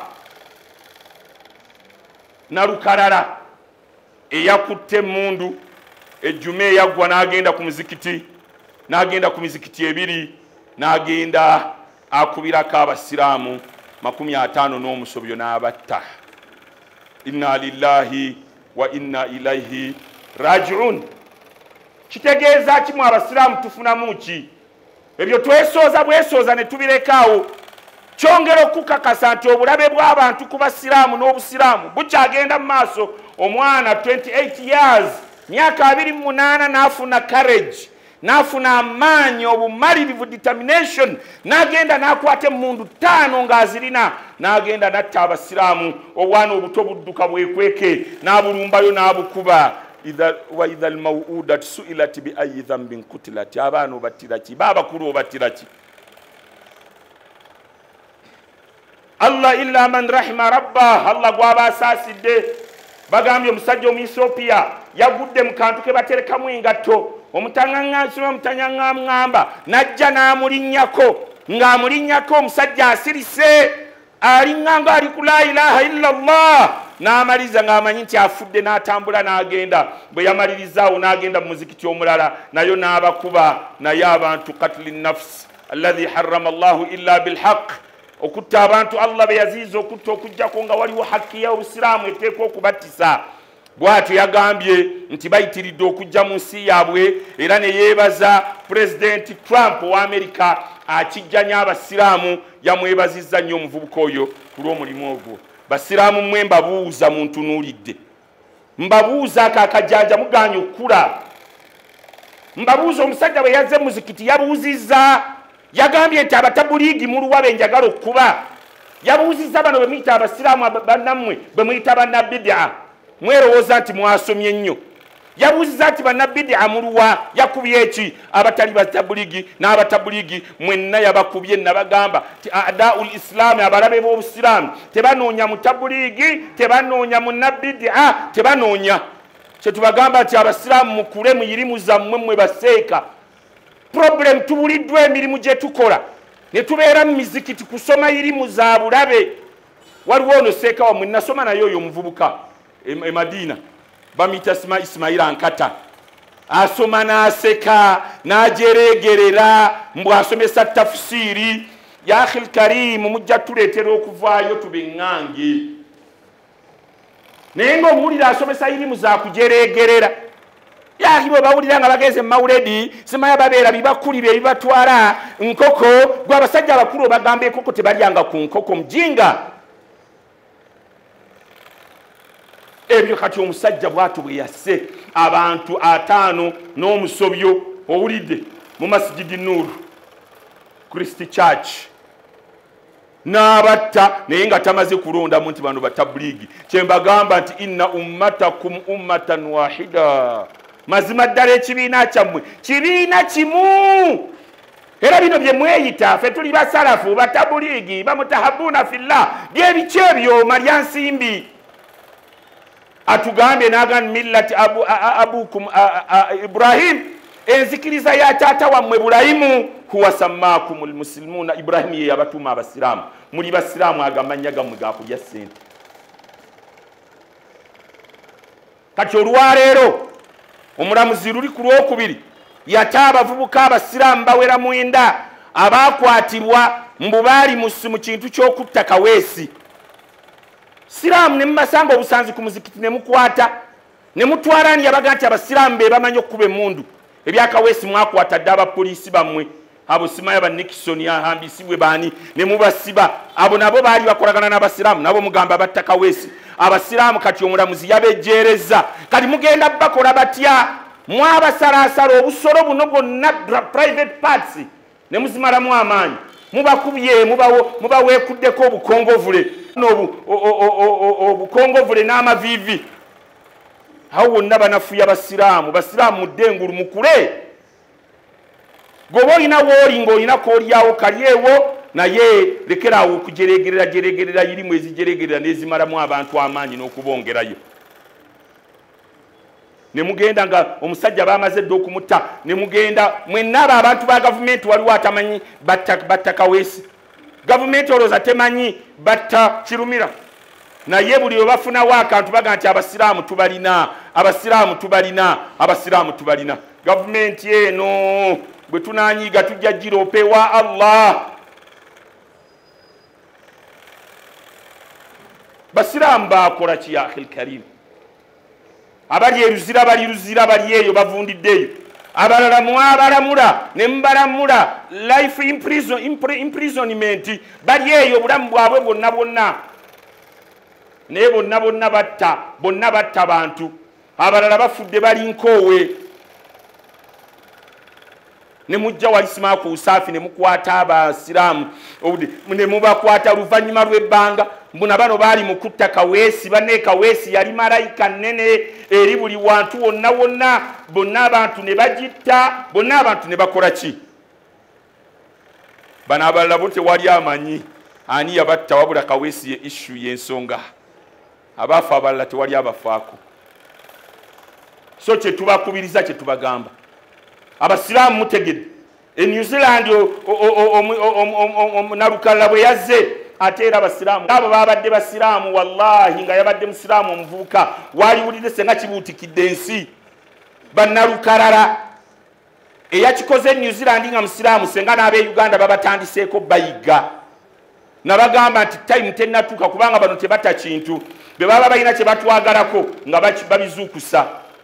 Nalukalala eyakutte emmundu ejjuma eyaggwa n'agenda ku muzikiti n'agenda ku mizikiti ebiri n'agenda akubirako abasiraamu makumi ataano n'omusobyo n'abatta inna lillahi wa inna ilaihi raji'un kitegeeza kimu abasiraamu tufunamu ki ebyo twesooza bwesooza ne tubirekaawo kyongera okukakasa nti obulabe bw'abantu ku basiraamu n'obusiraamu bukyagenda mu maaso omwana twenty-eight years myaka abiri mu munaana n'afuna courage n'afuna amaanyi obumalirivu determination n'agenda n'akwata emmundu ttaano ng'azirina n'agenda n'atta abasiraamu obwana obuto budduka bwekweke n'abulumbayo n'abukuba wa idha almaw'udatu su'ilat bi ayyi dhanbin qutilat abaana obattira ki baabakulu obattira ki Allah illa man rahima rabba Allah gwaba asaasidde bagambye omusajja omuethiopia yagudde mu kantu ke baterekamu engatto omutangangasi omutanyangangamba najja n'amulinnyako ng'amulinnyako omusajja asirise alinganga ali ku la ilaha illa Allah n'amaliza ng'amanyi nti afudde n'atambula n'agenda bwe yamalirizaawo n'agenda mu muzikiti omulala nayo n'abakuba naye abantu katli nafsi alladhi harrama Allahu illa bilhaq okutta abantu Allah be yaziiza okutta okujjako nga waliwo hakki ya obusiraamu eteekwa okubattisa bw'atyo yagambye nti bayitiridde okujja mu nsi yaabwe era ne yeebaza pulezidenti Trump owa Amerika akijjanya abasiraamu yamwebazizza nnyo omuvubuka oyo ku lw'omulimu ogwo basiraamu mmwe mbabuuza muntunuulidde mbabuuza akakajanja muganye okula mbabuuza omusajja bwe yazze muzikiti yabuuzizza yagambye nti abatabuliigi muluwa benjagala okuba yabuuzizza bano bemuyita abasiraamu bannammwe bemuyita bannabidia mwerowooza nti mwasomye nnyo yabuuzizza nti bannabidia muluwa yakubye eki abatali batabuliigi n'abatabuliigi mwenna yabakubye nabagamba ti adaul islaami abalabe b'obusiraamu tebanoonya mutabuliigi tebanoonya munnabidia tebanoonya kyetubagamba nti abasiraamu mukule muyirimu zammwe mwe baseeka problem tubuliddwa emirimu gye tukola ne tubeera mu mizikiti kusoma irimu za bulabe waliwo ono seeka wamwe nasoma naye oyo omuvubuka e Madina bamuyita Ismaila Nkata asoma n'aseka n'ajeregerera mbw asomesa tafsiri ya akhil karim mujja tuleetera okuvaayo tubeŋŋange naye ng'omuwulira asomesa irimu za kujeregerera yahi bwe bawulira nga bagenze mawuledi simaya babeera bibakulira ebibatwala nkoko gwe abasajja abakulu obagamba enkoko tebalyanga ku nkoko mujinga ebyo kati omusajja bwatu bwe yasse abantu ataano n'omusobyo owulidde mu masjidi Nuuru Christ Church n'abatta naye nga tamaze kulondamu nti bano batabuliigi kyembagamba nti inna ummatakum ummatan wahida mazima ddala ekibiina kyammwe kibiina kimu era bino bye mweyita ffe tuli basalafu batabuliigi bamutahabuna fillah byebiki ebyo malya nsimbi atugambye n'agamba millati abu, abukum Ibrahim enzikiriza ya taata wammwe Iburahimu huwa sammakum almuslimuna Ibrahim ye yabatuma abasiraamu muli basiraamu agamanya gammwe gakulya ssente kati olwaleero omulamuzi luli ku lwokubiri yata abavubuka abasiraamu bawera mwenda abaakwatibwa mbu baali mu kintu ky'okutta kaweesi siraamu ne mubasanga obusanzi ku muzikiti ne mukwata ne mutwala ni yabaga nti abasiraamu be bamanyi okkuba emmundu ebyakaweesi mwakwata dde abapoliisi bammwe abo simaya ba Nixon ahambisibwe baani ne mubasiba abo nabo baali bakolagana n'abasiraamu nabo mugamba batta kaweesi abasiraamu kati omulamuzi yabejjeereza kati mugenda bakola batya mwabasalaasala obusolo buno bwonna private parts ne muzimalamu amaanyi mubakubye mubaweekuddeko obukongovule obukongovule n'amaviivi awo wonna banafuya basiraamu basiraamu muddengulu mukule goba olina wooli ng'olina koolyawo kalyewo naye lekeraawo okujeregerera jeregerera irimu ezijeregerera n'ezimalamu abantu amaanyi n'okubongerayo ne mugenda nga omusajja baamaze dde okumutta ne mugenda mwenna abo abantu ba gavumenti waliwo atamanyi batta kaweesi gavumenti olowooza temanyi batta kirumira naye buli we bafunawo akantu baga nti abasiraamu tubalina abasiraamu tubalina abasiraamu tubalina gavumenti eno bwe tunanyiiga tujja girope wa Allah basiraamu bakola ki ya akhil karim abali eruzira bali ruzira bali eyo bavundiddeyo abalala mwabalamula ne mubalamula life imprison, imprisonment bali eyo bulamu bwabwe bwonna bwonna naye bonna bonna batta bonna batta bantu abalala bafudde bali nkoowe ne mujja wali simaaku usaafi ne mukwata abasiraamu ne mubakwata luvannyuma lw'ebbanga mbuna bano baali mu kutta kaweesi banne kaweesi yali malayika nnene eri buli wantu wonna wonna bonna abantu ne bagitta bonna abantu ne bakola ki bano abalala bo tewali amanyi ani yabatta wabula kaweesi ye issu y'ensonga abaafa abalala tewali abafaako so kye tubakubiriza kye tubagamba abasiraamu mutegedde e New Zealand nalukalala bwe yazze ate era abasiraamu abo babadde basiraamu wallahi nga yabadde musiraamu omuvubuka waliwulire senga kibuutikidde ensi bannalukalala eyakikoze New Zealand nga musiraamu senga n'ab'e Uganda babatandiseeko bayiga nabagamba nti time tennatuuka kubanga bano tebata kintu be baba balina kye batwagalako nga babizuukusa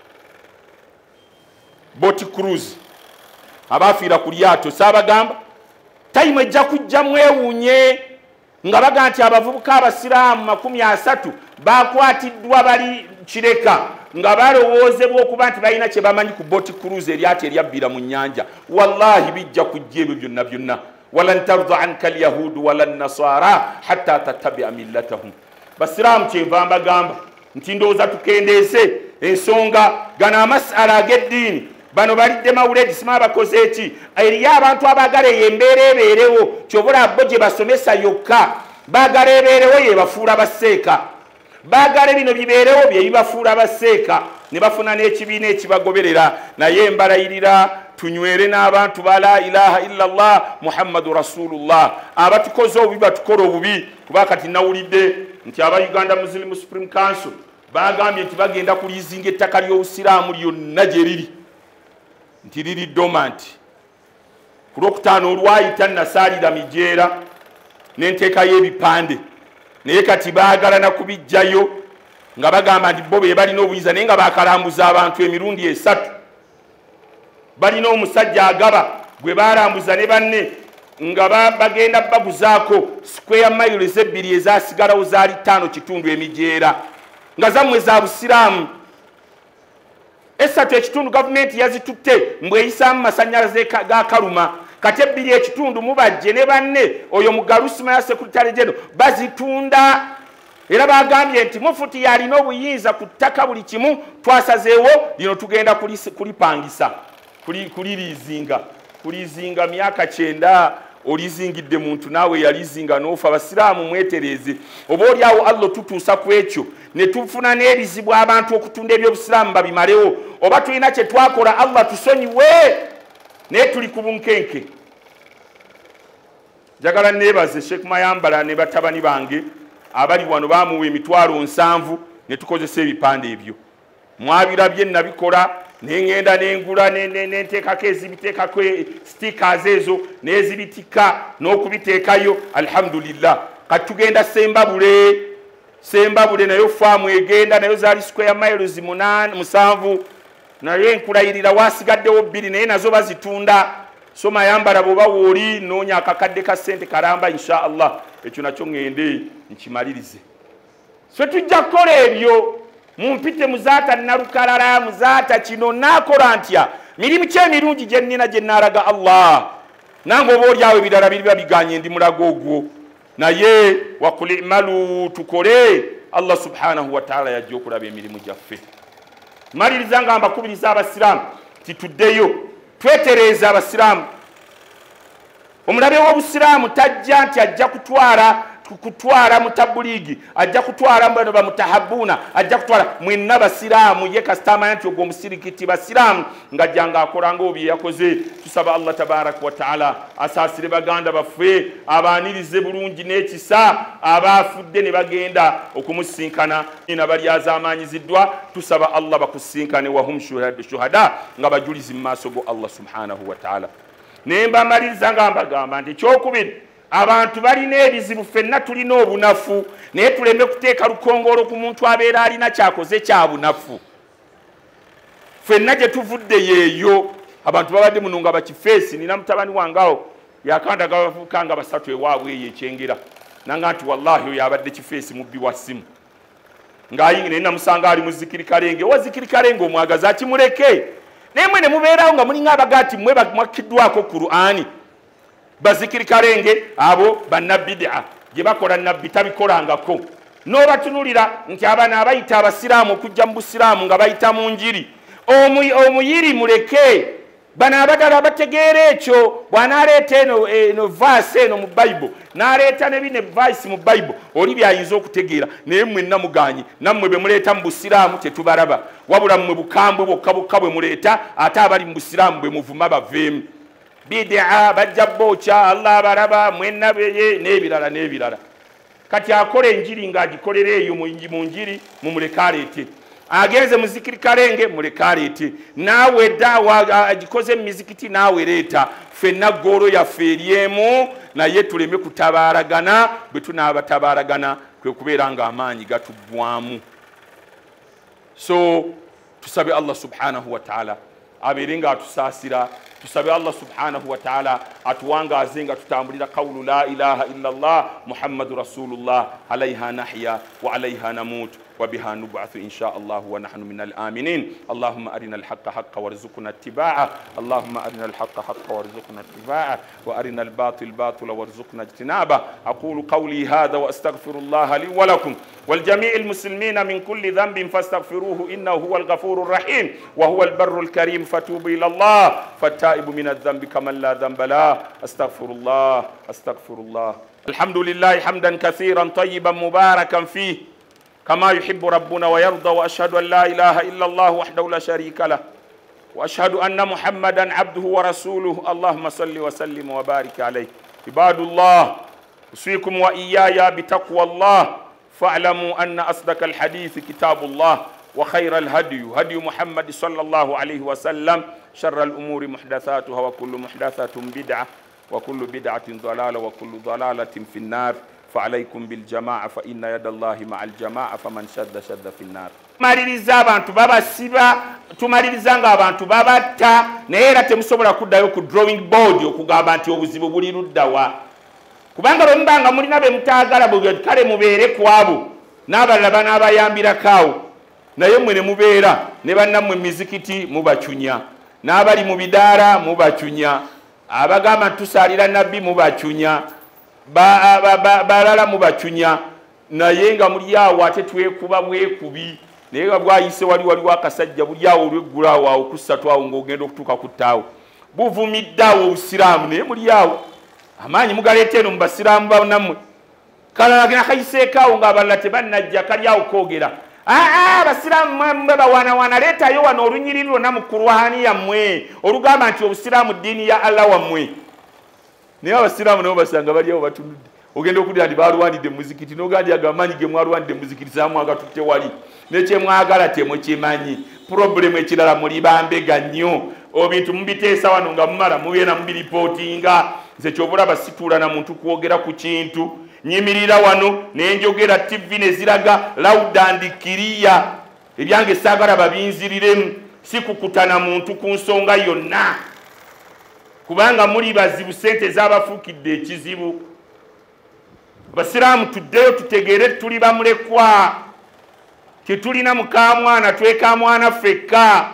boat cruise abafiira ku lyato saabagamba time ejja kujja mwewuunye nga baga nti abavubuka abasiraamu makumi asatu bakwatiddwa bali kireka nga balowoozebwa okuba nti balina kye bamanyi ku boti cruise eryati eryabbira mu nnyanja. Wallahi bijja kujja ebyo byonna byonna. Walan tarda anka alyahudu wala nasara hatta tattabia millatahum. Basiraamu kyenva mbagamba nti ndowooza tukendeese ensonga gano amasala ag'eddiini bano balidde mawuledi sima bakoze eki eriyo abantu abaagala eyo embeera ebeerewo kyobula bo gye basomesa yokka baagala ebeerewo ye bafuula baseeka baagala bino bibeerewo bye bibafuula baseeka ne bafuna n'ekibiina ekibagoberera. Naye mbalayirira tunywere n'abantu ba la ilaha illallah muhammadu rasulullah abatukoze obubi batukola obubi kuba kati nawulidde nti aba Uganda Muslim Supreme Council bagambye nti bagenda kulizinga ettaka ly'obusiraamu lyonna gye riri nti riri dormant. Ku lwokutaano olwayita nasaalira mijeera n'enteekayo ebipande naye kati baagala na kubijjayo nga bagamba nti bo be balina obuyinza naye nga bakalambuza abantu emirundi esatu. Balina omusajja agaba gwe balambuza ne banne nga bagenda baguzaako square miles ebbiri ezasigalawo zaali ttaano kitundu emijeera nga zammwe za busiraamu esatu ekitundu gavumenti yazitutte mbweyisaamu masanyalaze ga kaluma kati ebbiri ekitundu mubajje ne banne oyo mugalusima ya sekuritale jeno bazitunda era bagambye nti mufuti yalina obuyinza ku ttaka buli kimu twasazeewo lino tugenda kulipangisa kulirizinga kulizinga myaka kyenda olizingidde muntu naawe yalizinga n'ofa. Abasiraamu mwetereze oba oliawo Allah tutuusa ku ekyo ne tufuna n'ebizibu abantu okutunda ebyobusiraamu babimalewo oba tulina kye twakola Allah tusonyiwe naye tuli ku bunkenke. Njagala neebaze Sheikh Mayambala ne batabani bange abali wano bamuwa emitwalo nsanvu ne tukozesa ebipande ebyo. Mwabirabye nabikola nengenda nengula nenteekako ezibiteekako stickers ezo nezibitika n'okubiteekayo. Alhamdulillah kati tugenda Sembabule Sembabule nayo faamu egenda nayo zaali square miles musanvu naye enkulayirira wasigaddewo bbiri naye nazo bazitunda. So Mayambala bw'oba wooli noonya akakadde ka ssente kalamba insha Allah ekyo nakyo ngende nkimalirize. So tujja kukola ebyo mumpite muzaata nalukalala muzaata kino nakola ntya mirimu kyemirungi gye nnina gye nnaalaga Allah nange oba olyawo ebirala biriba biganye ndi mulago ogwo naye wakul imalu tukole Allah subhanahu wa ta'ala yajja okulaba emirimu gyaffe. Maliriza nga mbakubiriza abasiraamu tituddeyo twetereeza abasiraamu. Omulabe w'obusiraamu tajja nti ajja kutwala kutwala mutabuligi ajja kutwala mbano ba mutahabuna ajja kutwala mwenna basiraamu ye kastama nti ogwo musirikiti basiraamu nga janga akolanga obi yakoze. Tusaba Allah tabarak wa taala asasire baganda baffe abanirize bulungi n'ekisa abafudde ne bagenda okumusinkana ina bali azamanyiziddwa. Tusaba Allah bakusinkane wa hum shuhada nga bajulizi mu maaso go Allah subhanahu wa taala. Nemba maliriza nga mbagamba nti kyokubiri abantu balina ebizibu ffenna tulina obunafu naye tuleme kuteeka lukongolo ku muntu abeera alina kyakoze kya bunafu. Ffenna gye tuvudde yeeyo abantu babadde muno nga bakifeesi. Nina mutabani wangawo yakandaga bavubuka nga basatu ewaabwe eyo ekyengera nanga nti wallahi oyo abadde kifeesi mubbi wa ssimu ng'ayingi naye namusanga ali mu zikirikalenge owa zikirikalenge omwagazi akimuleke naye mwe ne mubeerawo nga mulinga abagati mmwe mwakiddwako Qur'ani bazikirikalenge abo bannabbidia gye bakola nabbi tabikolangako. N'obatunulira nti abaana abayita abasiraamu okujja mu busiraamu nga bayita mu njiri omuyiri muleke bano abadala bategeera ekyo. Bw'anaaleeta eno eno vaasi eno mu Bible n'aleeta ne bino vaisi mu Bible oli byayinza okutegeera naye mwenna muganye nammwe be muleeta mu busiraamu tetubalaba wabula mmwe bukambwe bwokka bwokka bwe muleeta ate abali mu busiraamu bwe muvuma baveemu. Bid'a bajja bocha Allah baraba mwenna beye n'ebirala n'ebirala. Kati akola enjiri ng'agikolera eyo mu njiri mumulekaleete agenze muzikiri kalenge mulekaleete naawe dawa agikoze mizikiti naawe leeta ffenna goro yaffe eryemu naye tuleme kutabaaragana bwe tunaabatabaaragana kwe kubeera nga amaanyi gatuggwamu. So tusabe Allah subhanahu wa ta'ala abeere nga atusaasira tusabe Allah subhanahu wa ta'ala atuwangaze nga tutambulira qawlu la ilaha illa Allah Muhammadur Rasulullah alayha nahya wa alayha namut وبها نبعث إن شاء الله ونحن من الآمنين اللهم أرنا الحق حقا وارزقنا اتباعه اللهم أرنا الحق حقا وارزقنا اتباعه وأرنا الباطل باطلا وارزقنا اجتنابه أقول قولي هذا وأستغفر الله لي ولكم والجميع المسلمين من كل ذنب فاستغفروه إنه هو الغفور الرحيم وهو البر الكريم فتوبوا إلى الله فالتائب من الذنب كمن لا ذنب له أستغفر الله أستغفر الله الحمد لله حمدا كثيرا طيبا مباركا فيه كما يحب ربنا ويرضى وأشهد أن لا إله إلا الله وحده لا شريك له وأشهد أن محمدا عبده ورسوله اللهم صل وسلم وبارك عليه عباد الله أوصيكم وإياي بتقوى الله فاعلموا أن أصدق الحديث كتاب الله وخير الهدي هدي محمد صلى الله عليه وسلم شر الأمور محدثاتها وكل محدثة بدعة وكل بدعة ضلالة وكل ضلالة في النار فعليكم بالجماعة فإن يد الله مع الجماعة فمن شد شد في النار tumaliriza abantu babasiba tumaliriza nga abantu babatta naye era temusobola kuddayo ku drawing board okugamba nti obuzibu buli luddawa kubanga bwe mubanga mulina be mutaagala bwe kale mubeere kwabo n'abalala banaabayambirako naye mmwe ne mubeera ne bannammwe mizikiti mubacunya n'abali mu bidaara mubacunya abagamba ntusaalira nabbi mubacunya balala mubacunya naye nga muli awo ate twekuba bwekubi naye nga bwayise wali waliwo akasajja buli awo olweggula awo awo kusatu awo ng'ogenda okutuuka ku ttaawo buvumiddeawo obusiraamu naye muli awo amaanyi mugaleeta eno mu basiraamu bannammwe kalala gena kayiseekaawo ng'abalala tebannajja kali awo koogera aa abasiraamu mwe bawaanawaana leetayo wano olunyiriri lwonna mu kurwani yammwe olugamba nti obusiraamu ddiini ya Allah wammwe naye abasiraamu nabo basanga bali awo batunudde ogenda okudira nti balwanidde muzikiti n'ogandi agamaanyi ge mwalwanidde muzikiti zamwagatutte wali nekyemwagala temukimanyi problemu ekirala muli bambega nnyo obintu mubiteesa wano nga mumala mubeera mubiripootinga nze kyobulaba situula na muntu kwogera ku kintu nyimirira wano nenjogera tivi neziraga loud and clear ebyange saagala babinziriremu sikukutana muntu ku nsonga yonna kubanga muli bazibu sente z'abafuukidde ekizibu basiraamu tuddeyo tutegeere tuli bamulekwa tetulina mukamwana twekamwana ffekka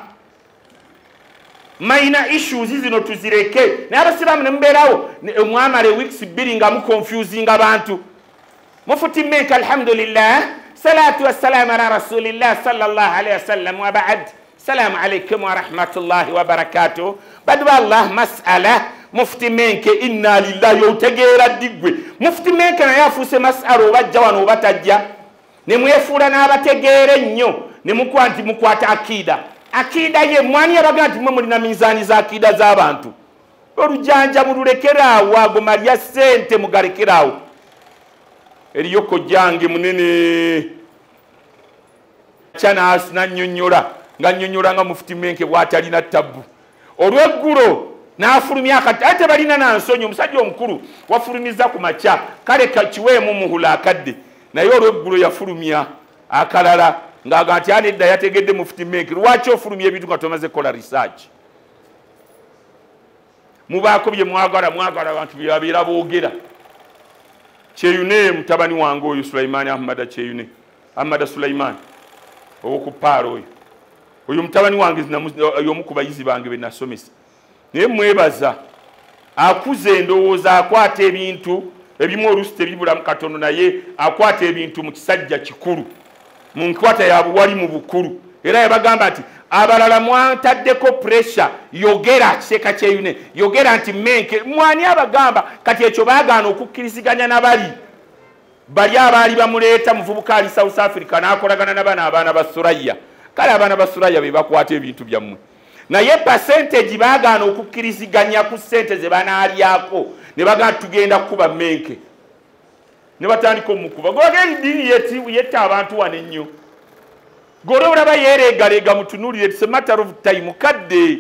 mayina issues zino tuzireke naye abasiraamu ne mubeerawo omwamala weeks bbiri nga muconfusinga abantu mufuti menka alhamdulillah salatu wassalamu ala rasulillah sallallahu alayhi wasallam wa ba'd salamu alaykum wa rahmatullahi wa barakatuh badu Allah mas'ala mufti menke inna lillahi otegeera digwe mufti menke naye afuuse mas'ala obajja wano obatajja ne mwefuula n'abategeere nnyo ne mukuba nti mukwata akida akida ye mwani yabaga nti mwe mulina mizaani za akida z'abantu olujanja mululekeraawo ago malya ssente mugalekeraawo eriyo kojjange munene kyanas nannyonnyola nga nnyonnyola nga mufuti menke bw'atalina tabbu olw'eggulo n'afulumya akati ate balina nansonyi omusajja omukulu wafulumiza ku makya kale kiweemu muhula akadde naye olw'eggulo yafulumya akalala ng'aga nti anedda yategedde mufuti menke lwaki ofulumya ebintu nga tomaze kukola research mubaako bye mwagala mwagala abantu byebabeera boogera kyeyune mutabani wange oyo Sulaimaani Ahmada kyeyune Ahmada Sulaimaani owokupaalo oyo oyo mutabani wange y'omu ku bayizi bange be nasomesa naye mwebaza akuze endowooza akwata ebintu ebimu oluusi tebibulamu katono naye akwata ebintu mu kisajja kikulu mu nkwata yabuwali mu bukulu era yabagamba nti abalala mwataddeko pressure yogera kiseeka kyeyune yogera nti menke mwani abagamba kati ekyo baagaana okukkiriziganya nabali bali abaali bamuleeta muvubuka ali South Africa n'akolagana nabana abaana ba Suraya kale abaana ba Suraya be bakwata ebintu byammwe naye percentage baagaana okukkiriziganya ku ssente ze banaalyako ne bagamba tugenda kuba menke ne batandika omukuba gwagera eddiini yetta abantu wano ennyo gore olaba yeereegareega mutunuulire it's a matter of time kadde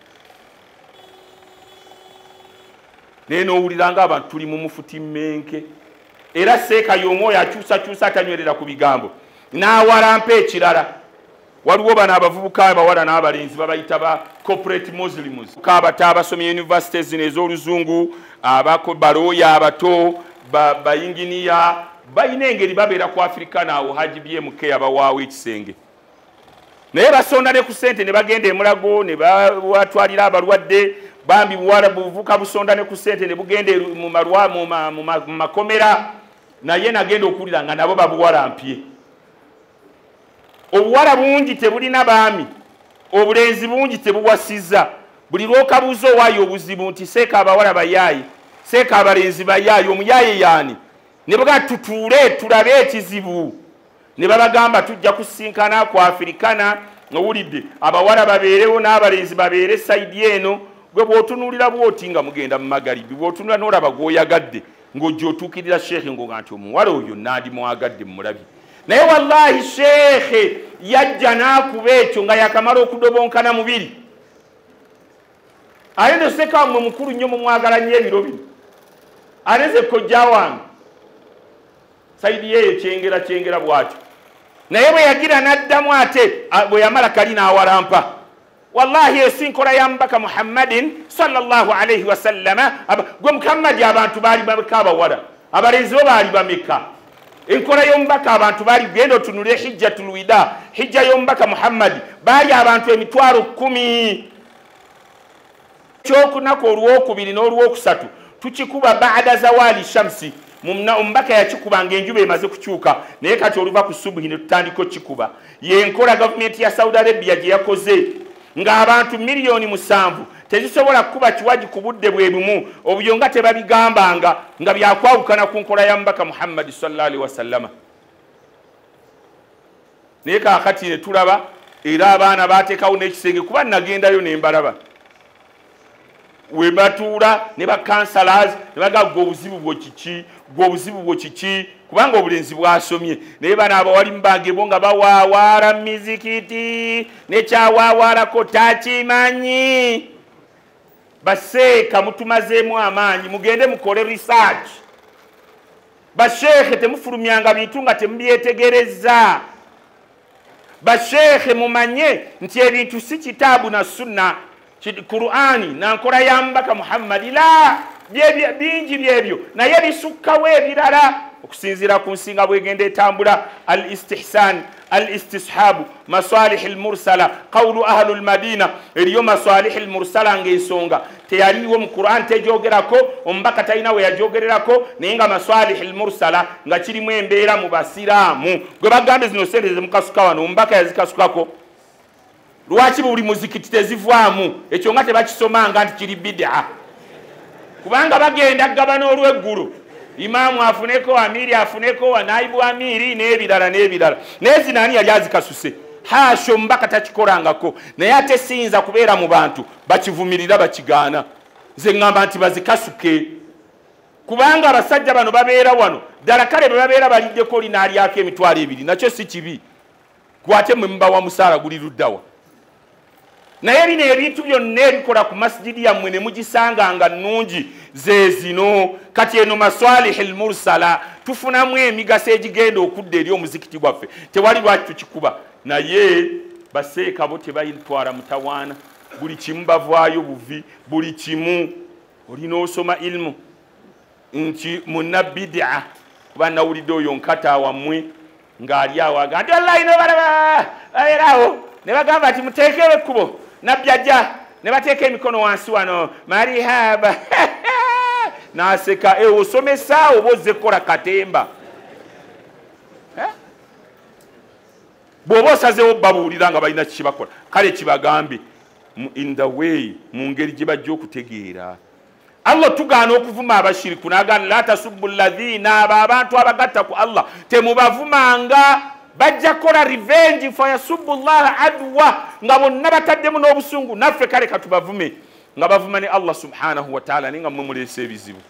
naye n'owulira nga abantu tuli mu mufuti menke era seeka y'omwoyo akyusakyusa atanywerera ku bigambo n'awalampa ekirala waliwo bano abavubuka abawala n'abalenzi babayita ba corporate muslims abato abasomye universities zino ez'oluzungu balooya abato bayinginiya balina engeri babeera ku Africana awo Haji B M K abawaawo ekisenge naye basonda ne ku ssente ne bagenda emulago ne batwalira abalwadde bambi buwala buvuka busonda ne ku ssente ne bugende mu malwa mu makomera naye nagenda okuwulira nga nabo babuwalampye. Obuwala bungi tebulina baami, obulenzi bungi tebuwasizza. Buli lwokabuuza owaayo obuzibu nti seeka abawala bayaayi, seeka abalenzi bayaayi, omuyaaye yaani? Ne baga tutuule tulabe ekizibu. Ne babagamba tujja kusinkana ku Africana, owulidde abawala babeerewo n'abalenzi babeere sayidi eno. Gwe bw'otunuulira bw'oti nga mugenda mu Magaribi, bw'otunula n'olaba gw'oyagadde ng'ojja otuukirira sheekhe ng'oga nti omuwala oyo naandi mwagadde mumulabye. Naye wallahi sheekhe yajja n'akuba ekyo nga yakamala okudobonkana mubiri. Ate ne Sseeka wammwe mukulu nnyo mumwagala nnyo ebiro bino. Ate nze kojja wange sayidi yeeyo kyengera kyengera bw'atyo. Naye bwe yagira n'addamu ate bwe yamala kali n'awalampa. Wallahi esinkola ya mbaka Muhammadin sallallahu alayhi wa sallama gwe Muhammadi abantu baali bameka abawala abalenzi bo baali bameka. Enkola y'ombaka abantu baali genda otunule hijjatul wida hijja y'ombaka Muhammadi baali abantu emitwalo kkumi. Kyokunaku olwokubiri n'olwokusatu tukikuba baada zawali shamsi ombaka yakikuba ng'enjuba emaze kukyuka naye kati oluva ku subuhi ne tutandika okikuba. Yenkola gavumenti ya Saudi Arabia gye yakoze ng'abantu miliyoni musanvu tezisobola kuba kiwaji ku budde bwe bumu obyo nga tebabigambanga nga byakwawukana ku nkola ya mbaka Muhammad sallallahu alaihi wasallama. Naye kaakati ne tulaba era abaana baateekawo n'ekisenge kuba nagendayo ne mbalaba we batuula ne bakansalas ne bagagga obuzibu bwo kiki gwe obuzibu bwo kiki kubanga obulenzi bwasomye naye bano abawalimu bange bo nga bawaawaala mizikiti nekyawaawaarako takimanyi. Baseeka mutumazeemu amaanyi mugende mukole research. Basheekhe temufulumyanga bintu nga temubyetegereza. Basheekhe mumanye nti ebintu si kitaabu na sunna Qur'ani na nkola ya mbaka Muhammad la bingi byebyo naye bisukkawo ebirala okusinziira ku nsinga bwegenda etambula al istihsan al istishabu masalih al mursala qawlu ahli al madina eriyo masalih al mursala ng'ensonga teyaliwo mu Qur'an tejogerako ombaka talina we yajogererako naye nga masalih al mursala nga kirimu embeera mu basiraamu gwe bagambe zino sente zemukasuka wano ombaka yazikasukako. Lwaki buli muzikiti tezivaamu ekyo nga tebakisomanga nti kiri bid'a kubanga bagenda gabana olw'eggulu imaamu afuneko amiri afuneko wa naibu amiri n'ebirala n'ebirala naye zinaani yali azikasuse haasho mbaka takikolangako naye ate siyinza kubeera mu bantu bakivumirira bakigaana nze ŋŋamba nti bazikasuke kubanga abasajja bano babeera wano ddala kale bwe babeera baliddeko linaalyako emitwalo ebiri nakyo si kibi gwate mwe mubawa musaala guli luddawa. Naye bino ebintu byonna ebikola ku masjidi yammwe ne mugisanganga nnungi ze zino kati eno masalih al mursala tufunamu emigaso egigenda okudda eri omuzikiti gwaffe tewali lwaki tukikuba naye baseeka bo tebayitwala mutawaana buli kimu bavaayo buvi buli kimu olina osoma ilmu nti munnabid'a kuba nawulidde oyo nkata wammwe ng'ali awo aga nti wallahi nobalaba babeerawo ne bagamba nti muteekewo ekkubo nabbi ajja ne bateeka emikono wansi wano marihaba n'aseka ewo osomesa oba ozze kukola katemba bw'oba osazeewo babuulira nga balina kikibakola kale kibagambe in the way mu ngeri gye bajja okutegeera. Allah tugaana okuvuma abashiriku n'agaana la tasubbu alladhina abo abantu abagatta ku Allah temubavumanga bajja kola revenge fa yasubbu Allah adwa nga bonna bataddemu n'obusungu naffe kale katubavume nga bavuma ne Allah subhanahu wa ta'ala ninga mmwe muleese ebizibu.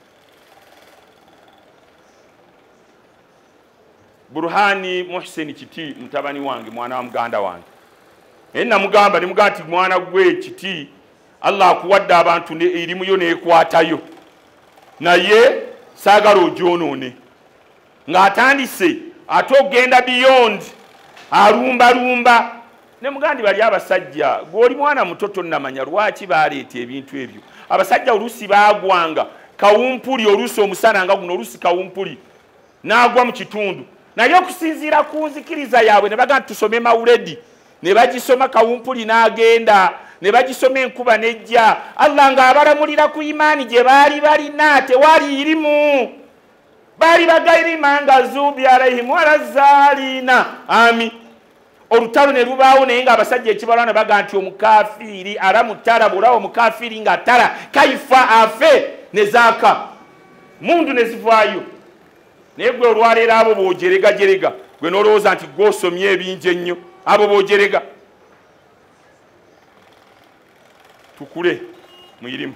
Burhani Muhseni Kiti mutabani wange mwana wa muganda wange enna mugamba ne mugamba nti mwana gwe Kiti Allah akuwadde abantu erimu yo neekwatayo naye saagala ogyonoone ng'atandise ate ogenda beyond alumbalumba ne mugandi bali abasajja gwoli mwana mutoto namanya lwaki baleeta ebintu ebyo abasajja olusi bagwanga kawumpuli olusi omusana nga guno olusi kawumpuli n'agwa mu kitundu naye okusinziira ku nzikiriza yaabwe ne bagamba tusome mawuledi ne bagisoma kawumpuli n'agenda ne bagisoma enkuba nejja Allah ng'abalamulira ku imaani gye baali balina tewali irimu baali bagairi manga zubi alaihim wala zaalina ami olutalo ne lubaawo naye ng'abasajja ekibalwana baga nti omukafiiri alamutala bulawo omukafiiri ng'atala kaifa afe ne zaaka mundu ne zivaayo naye gwe olwaleero abo bw'ojerega jerega gwe n'olowooza nti gw'osomye ebingi ennyo abo bw'ojerega tukule muyirimu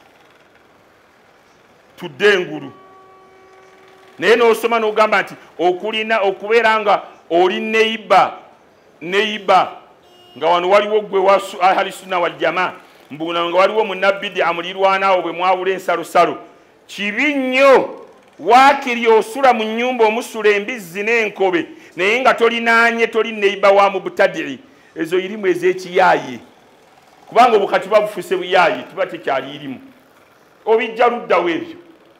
tudde engulu naye n'osoma n'ogamba nti okulina okubeera nga oli neiba neiba nga wano waliwo gwe wa ahli sunna wal jamaa mbuna nga waliwo munabbidi amulirwanaawo bwe mwawula ensalosalo kibi nnyo waakiri osula mu nnyumba omusula embizzi n'enkobe naye nga tolinaanye toli neiba wa mubutadiri ezo irimu ez'ekiyaaye kubanga obukati babufuse buyaaye tuba tekyali irimu obijja luddawo ebyo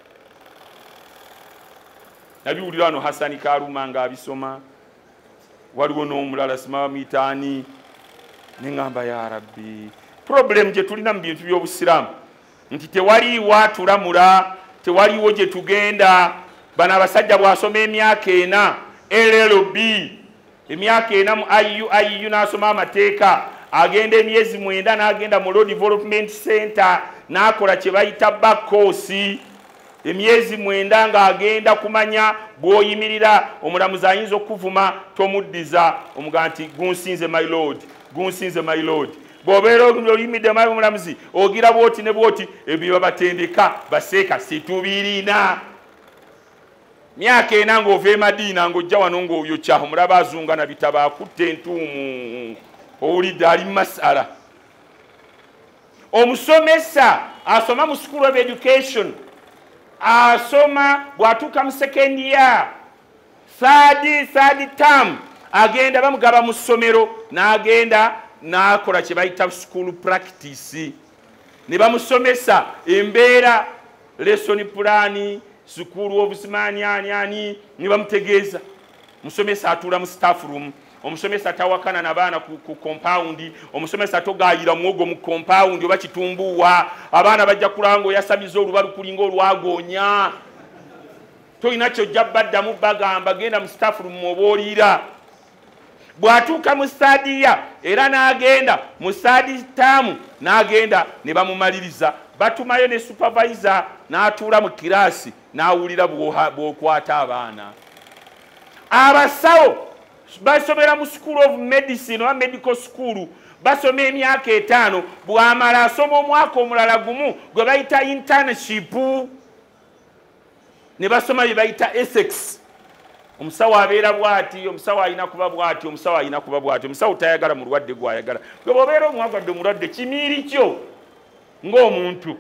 nabiwulira wano Hasani Karuma ng'abisoma waliwo n'omulala simamitaani neŋŋamba ya rabbi problem gye tulina mu bintu by'obusiraamu nti tewaliiwo atulamula tewaliiwo gye tugenda bano abasajja bw'asoma emyaka ena L L B emyaka ena mu I U I U n'asoma amateeka agenda emyezi mwenda n'agenda mu Law Development Center n'akola kye bayita back course emyezi mwenda ng'agenda kumanya bw'oyimirira omulamuzi ayinza okuvuma tomuddiza omuga nti gunsinze my lord gunsinze my lord bw'obeera oyimiridde mayi omulamuzi ogira bwoti ne bwoti ebyo babatendeka baseeka situbirina myaka ena ng'ova e Madiina ng'ojja wano ng'oyokya omulaba azunga na bitabo akutte entuumu owulidde ali masala omusomesa asoma mu school of education asoma bwatuuka mu second year third third term agenda bamugaba mu ssomero n'agenda n'akola kye bayita school practice ne bamusomesa embeera lesson plan school of simanyanyani ne bamutegeeza musomesa atuula mu staff room omusomesa tawakana na baana ku, ku compound omusomesa togaayira muogo mu compound oba kitumbuwa abaana bajja kulango yasabiza olubalu kulinga olwagonya toyina kyojja baddamu bagamba genda mu staff room oboolira bw'atuuka mu stadiya era n'agenda mu stadi taamu n'agenda ne bamumaliriza batumayo ne supervisor n'atuula mu kiraasi n'awulira bw'okwata abaana abasawo basomera mu school of medicine oba medical school basoma emyaka etaano bw'amala asoma omwaka omulala gumu gwe bayita internship ne basoma bye bayita Essex omusawo abeera bwati omusawo alina kuba bwati omusawo alina kuba bwati omusawo tayagala mulwadde gwayagala gwe bw'obeera omwagadde omulwadde kimiiri kyo ng'omuntu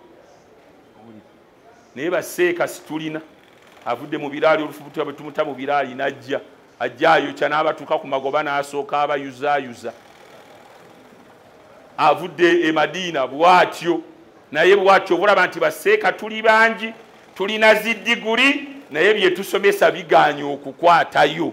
naye baseeka situlina avudde mu biraali olufubuti bwe tumuta mu biraali najja ajjayo kya n'abatuuka ku magoba n'asooka abayuzaayuza avudde e Madiina bwatyo naye bwatyo obulaba nti baseeka tuli bangi tulina ziddiguli naye bye tusomesa biganye okukwatayo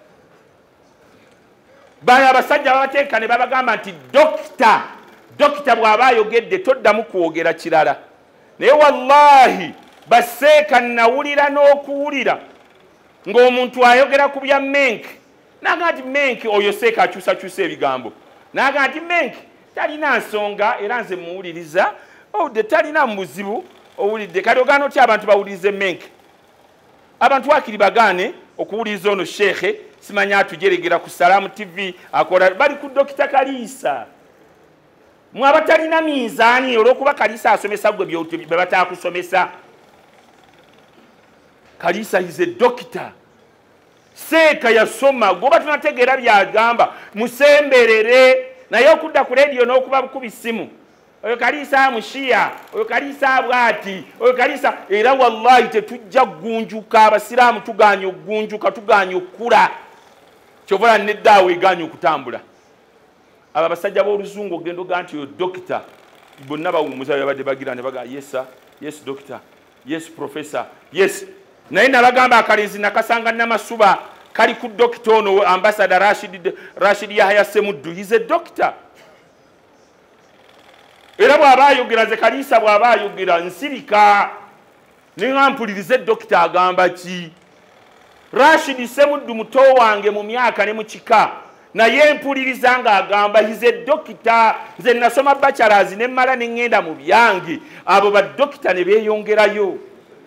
bano abasajja babateeka ne babagamba nti dokita dokita bw'aba ayogedde toddamu kwogera kirala naye wallahi baseeka nawulira n'okuwulira ng'omuntu ayogera ku bya menke naga nti menke oyo seeka akyusakyusa ebigambo naga nti menke talina nsonga era nze muwuliriza owudde talina mubuzibu owulidde kati ogaana otya abantu bawulirize menke abantu wakiri bagaane okuwuliriza ono sheekhe simanya atujeregera ku Salaamu T V akola bali ku Dokita Kaliisa mwaba talina minzaani olw'okuba Kaliisa asomesa gwe bye bataakusomesa Kaliisa is a doctor seeka yasoma goba tunategeera byagamba musemberere naye okudda ku radio n'okuba bukubi simu oyo Kaliisa mushiya oyo Kaliisa bwati oyo Kaliisa era wallahi tetujja gunjuka abasiraamu tuganye ogunjuka tuganye okula kyovula neddaawo eganye okutambula aba basajja b'oluzungu ogenda oga nti oyo dokita bonna bawummuza babadde bagira ne baga yes sir, yes doctor, yes professor, yes. Naye nabagamba akalenzi nakasanga Namasuba kali ku dokita ono ambassador Rashid Rashid Yahya Semuddu, he's a doctor. Era bw'aba ayogera ze Kalisa bw'aba ayogera nsirika ne ngampulirize dokita agamba ki. Rashid Semuddu muto wange mu myaka ne mu kika naye mpuliriza nga agamba he's a doctor. Nze nasoma bachelors ne mala ne ngenda mu byange abo ba dokita ne beeyongerayo.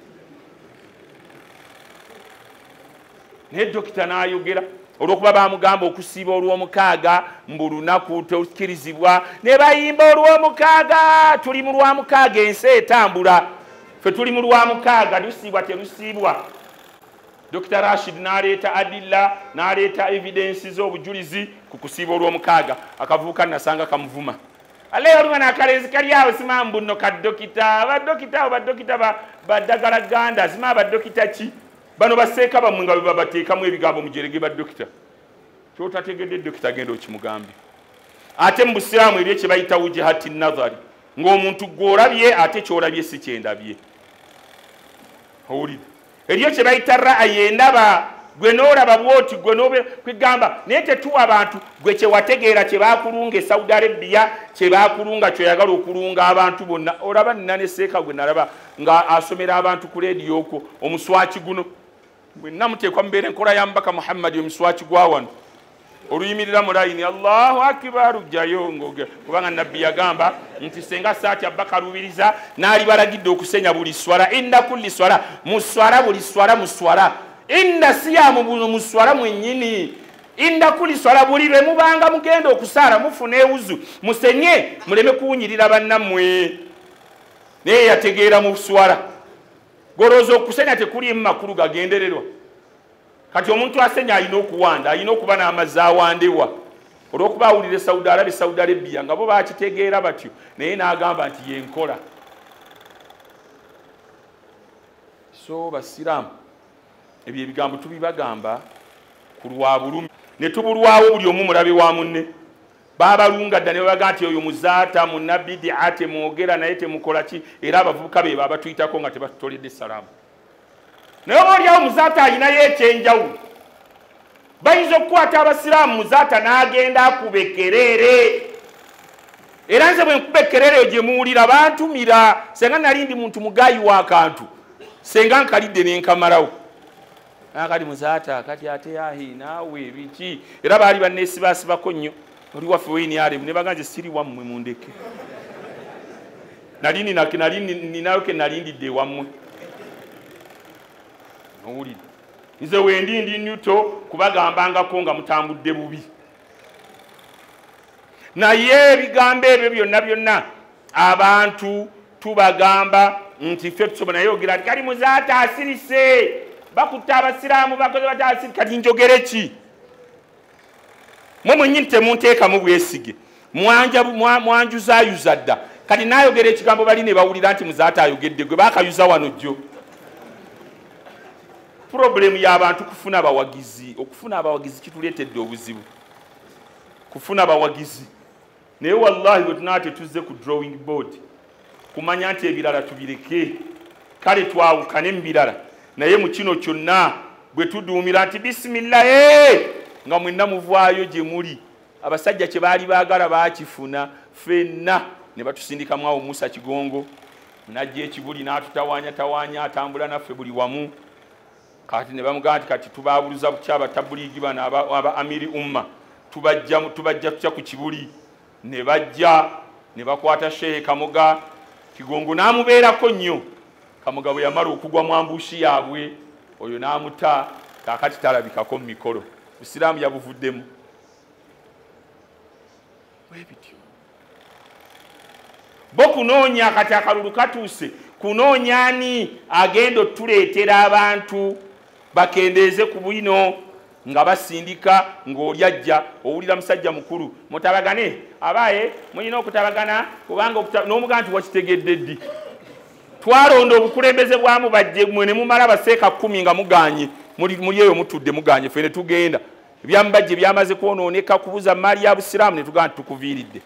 Ne dokita n'ayogera olw'okuba bamugamba okusiiba olw'omukaaga mbu lunaku tokkirizibwa ne bayimba olw'omukaaga tuli mu lwamukaaga ensi etambula ffe tuli mu lwamukaaga lusiibwa terusiibwa. Dokita Rashid n'aleeta adilla n'aleeta evidence z'obujulizi ku kusiiba olw'omukaaga. Akavubuka nasanga kamuvuma ale oluma n'akalenzi kali awo simamu bunno kaddokita baddokita abo baddokita baddagala ganda sima baddokita ki bano baseeka bamwe nga bwe bateekamu ebigambo mujerege baddokita kyotategedde dokita agenda okimugambye. Ate mu busiraamu eri ekye bayita wujihati nazari ng'omuntu gw'olabye ate ky'olabye si kyendabye. Owulire eriyo kye bayita ra'ayi endaba gwe n'olaba bwoti gwe n'obe kwigamba naye tetuwa abantu gwe kye wategeera kye baakulunga e Saudi Arabia kye baakulunga kyoyagala okulunga abantu bonna. Olaba nina ne seeka gwe nalaba nga asomera abantu ku leediyo okwo omuswaki guno mwenna muteekwa mubeere enkola ya Mbaka Muhammad omuswaki gwa wano oluyimirira mu layini Allahu akibaru jjayo ngoge kubanga nabbi yagamba nti senga saati Abubakar rubiriza n'ali balagidde okusenya buli swala inna kulli swala muswala buli swala muswala inna siyamu buno muswala mwennyini inna kulli swala buli lwe mubanga mugenda okusaala mufune ewuzu musenye muleme kuwunyirira bannammwe. Naye yategeera mu swala gorozo okusenya tekuli mu makulu gagendererwa. Kati omuntu asenya alina okuwanda alina okuba n'amazzi awandewa olw'okuba awulire Saudi Arabia Saudi Arabia nga bo bakitegeera batyo naye n'agamba nti yenkola. So basiraamu ebyo ebigambo tubibagamba ku lwa bulumi ne tubulwawo buli omu mulabe wa munne baabalunga dda ne babaga nti oyo muzaata munabidi ate mwogera naye temukola ki era abavubuka be babatuyitako nga tebatutoledde salaamu. Naye oba olyawo muzaata alinayo ekyenjawulo bayinza okukwata abasiraamu muzaata n'agenda akuba ekkereere era nze bwe nkuba ekkereere eyo gye muwulira bantumira senga nali ndi muntu mugaayi w'akantu senga nkalidde ne nkamalawo akali muzaata kati ate ahi naawe biki era baali banneesibaasibako nnyo oli waffe weyiniaremu ne baga nze siri wammwe mundeke nali ninayo ke nalindidde ewammwe. Owulire nze wendi ndi nyuto kubagambangako nga mutambudde bubi naye ebigambo ebyo byonna byonna abantu tubagamba nti ffe tusobola naye ogera nti kali muzaata asirise bakutta abasiraamu bakoze bataasiri kati njogere ki mwe mwennyini temunteekamu bwesige mwanjuzaayuza dda kati naayogera ekigambo bali ne bawulira nti muzaata ayogedde gwe baakayuza wano jjo. Problem y'abantu kufuna abawagizi okufuna abawagizi kituleetedde obuzibu kufuna abawagizi naye wallahi bwe tunaate tuzze ku drawing board kumanya nti ebirala tubireke kale twawukane mu birala naye mu kino kyonna bwe tuduumira nti bisimillahi nga mwenna muvaayo gye muli abasajja kye baali baagala baakifuna ffenna ne batusindikamu awo Musa Kigongo najja ekibuli n'atutawaanya tawaanya atambula naffe buli wamu kati ne bamugamba nti kati tubaabuluza butya abatabuliigi bano aba amiri umma tubajja tubajja tutya ku kibuli ne bajja ne bakwata Shehe Kamoga Kigongo n'amubeerako nnyo. Kamoga bwe yamala okugwa mu ambushi yaabwe oyo n'amuta kaakati talabikako mu mikolo Busiraamu yabuvuddemu bwebityo bo kunoonya kati akalulu katuuse kunoonya ani agenda otuleetera abantu bakendeeze ku bwino nga basindika ng'oli ajja owulira musajja mukulu mutabagane abaaye mulina okutabagana kubanga n'omugaa nti wakitegedde ddi twalonda obukulembeze bwamu bajje mwe ne mumala baseeka kkumi nga muganye muli eyo mutudde muganye ffe ne tugenda byambajje byamaze kwonooneka kubuza maali ya busiraamu ne tugamba tukuviiridde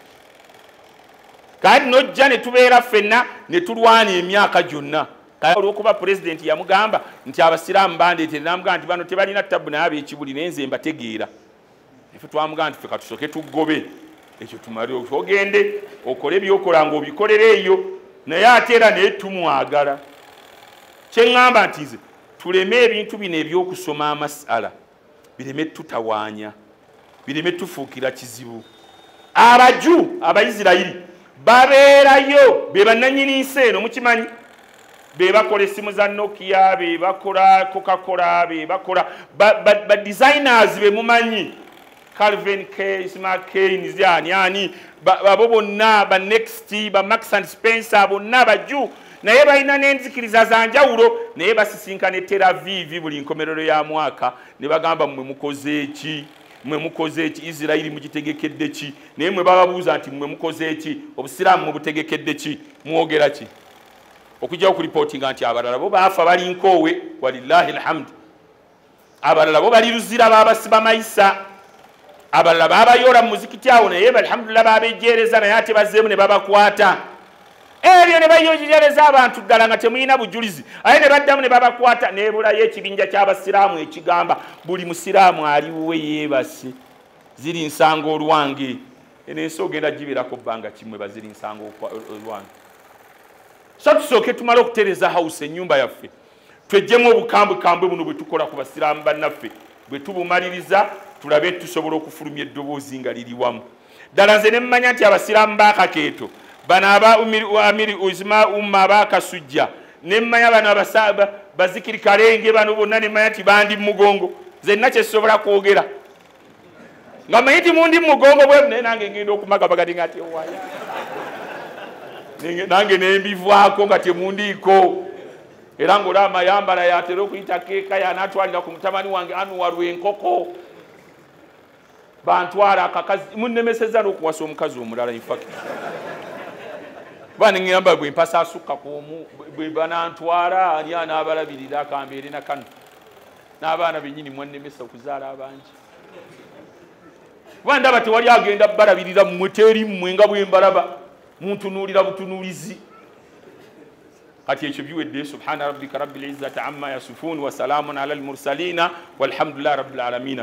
kati nojja ne tubeera ffenna ne tulwana emyaka gyonna olwokuba pulezidenti yamugamba nti abasiraamu bandeetere namugamba nti bano tebalina ttabu naye ab'ekibuli naye nze mbategeera ife twamugamba nti ffe katusooke tuggobe ekyo tumale ogende okole byokola ng'obikolera eyo naye ate era naye tumwagala kyeŋŋamba nti nze tuleme ebintu bino ebyokusoma amasala bireme tutawaanya bireme tufuukira kizibu abaju abayisirayiri babeerayo be bannannyini nsi eno mukimanyi be bakola essimu za Nokia be bakola Coca-Cola be bakola ba designers be mumanyi Calvin Klein Smart Klein yani yani abo bonna ba Next ba Max and Spencer bonna baju naye balina n'enzikiriza za njawulo naye basisinkana Tel Aviv buli nkomerero ya mwaka ne bagamba mmwe mukoze eki mmwe mukoze eki Israeli mugitegekedde ki naye mmwe bababuuza nti mmwe mukoze eki obusiraamu mubutegekedde ki mwogera ki okujjawo ku reportinga nti abalala bo baafa bali nkoowe walillahi alhamdu abalala bo bali luzira baabasiba mayisa abalala baabayoola mu muzikiti awo naye alhamdulillah baabejeereza naye ate bazzeemu ne babakwata ebyo ne bayojereza abantu ddala nga temulina bujulizi aye ne baddamu ne babakwata nebulayo ekibinja ky'abasiraamu ekigamba buli musiraamu aliwe yeebase ziri nsanga olwange enensi ogenda gibeerako bbanga kimwe baziri nsanga olwange so tusooke tumale okutereza house ennyumba yaffe twejjemu obukambwekambwe buno bwe tukola ku basiraamu bannaffe bwe tubumaliriza tulabe tusobola okufulumya eddoboozi nga liri wamu ddala nze ne mmanya nti abasiraamu baakakeeto bano aba amiri uzima umma abakasujja ne mmanya bano abasaba bazikiri kalenge bano bonna ne mmanya nti bandi mugongo zenna kyesobola kwogera nga mmanyi nti mundi mugongo bwe naye nange ngenda okumagabagati nga tewaya nange nembivaako nga temundiiko era ng'olaba amayambala yatera okuyita keeka yanaatwalira ku mutabani wange anuwalwa enkoko bantwala akakazi munnemeseza n'okuwasa omukazi omulala infact bana ngamba bwe mpasa asukka kumu bwe banantwala ani anaabalabirira akambeere na kano n'abaana bennyini mwannemesa okuzaala abangi kuba ndaba tewali agenda balabirira mmwe teri mmwe nga bwe mbalaba muntunuulira butunuulizi kati ekyo biwedde subhana rabbika rabbil izzati amma yasifun wa salamun ala al mursalina walhamdulillahi rabbil alamin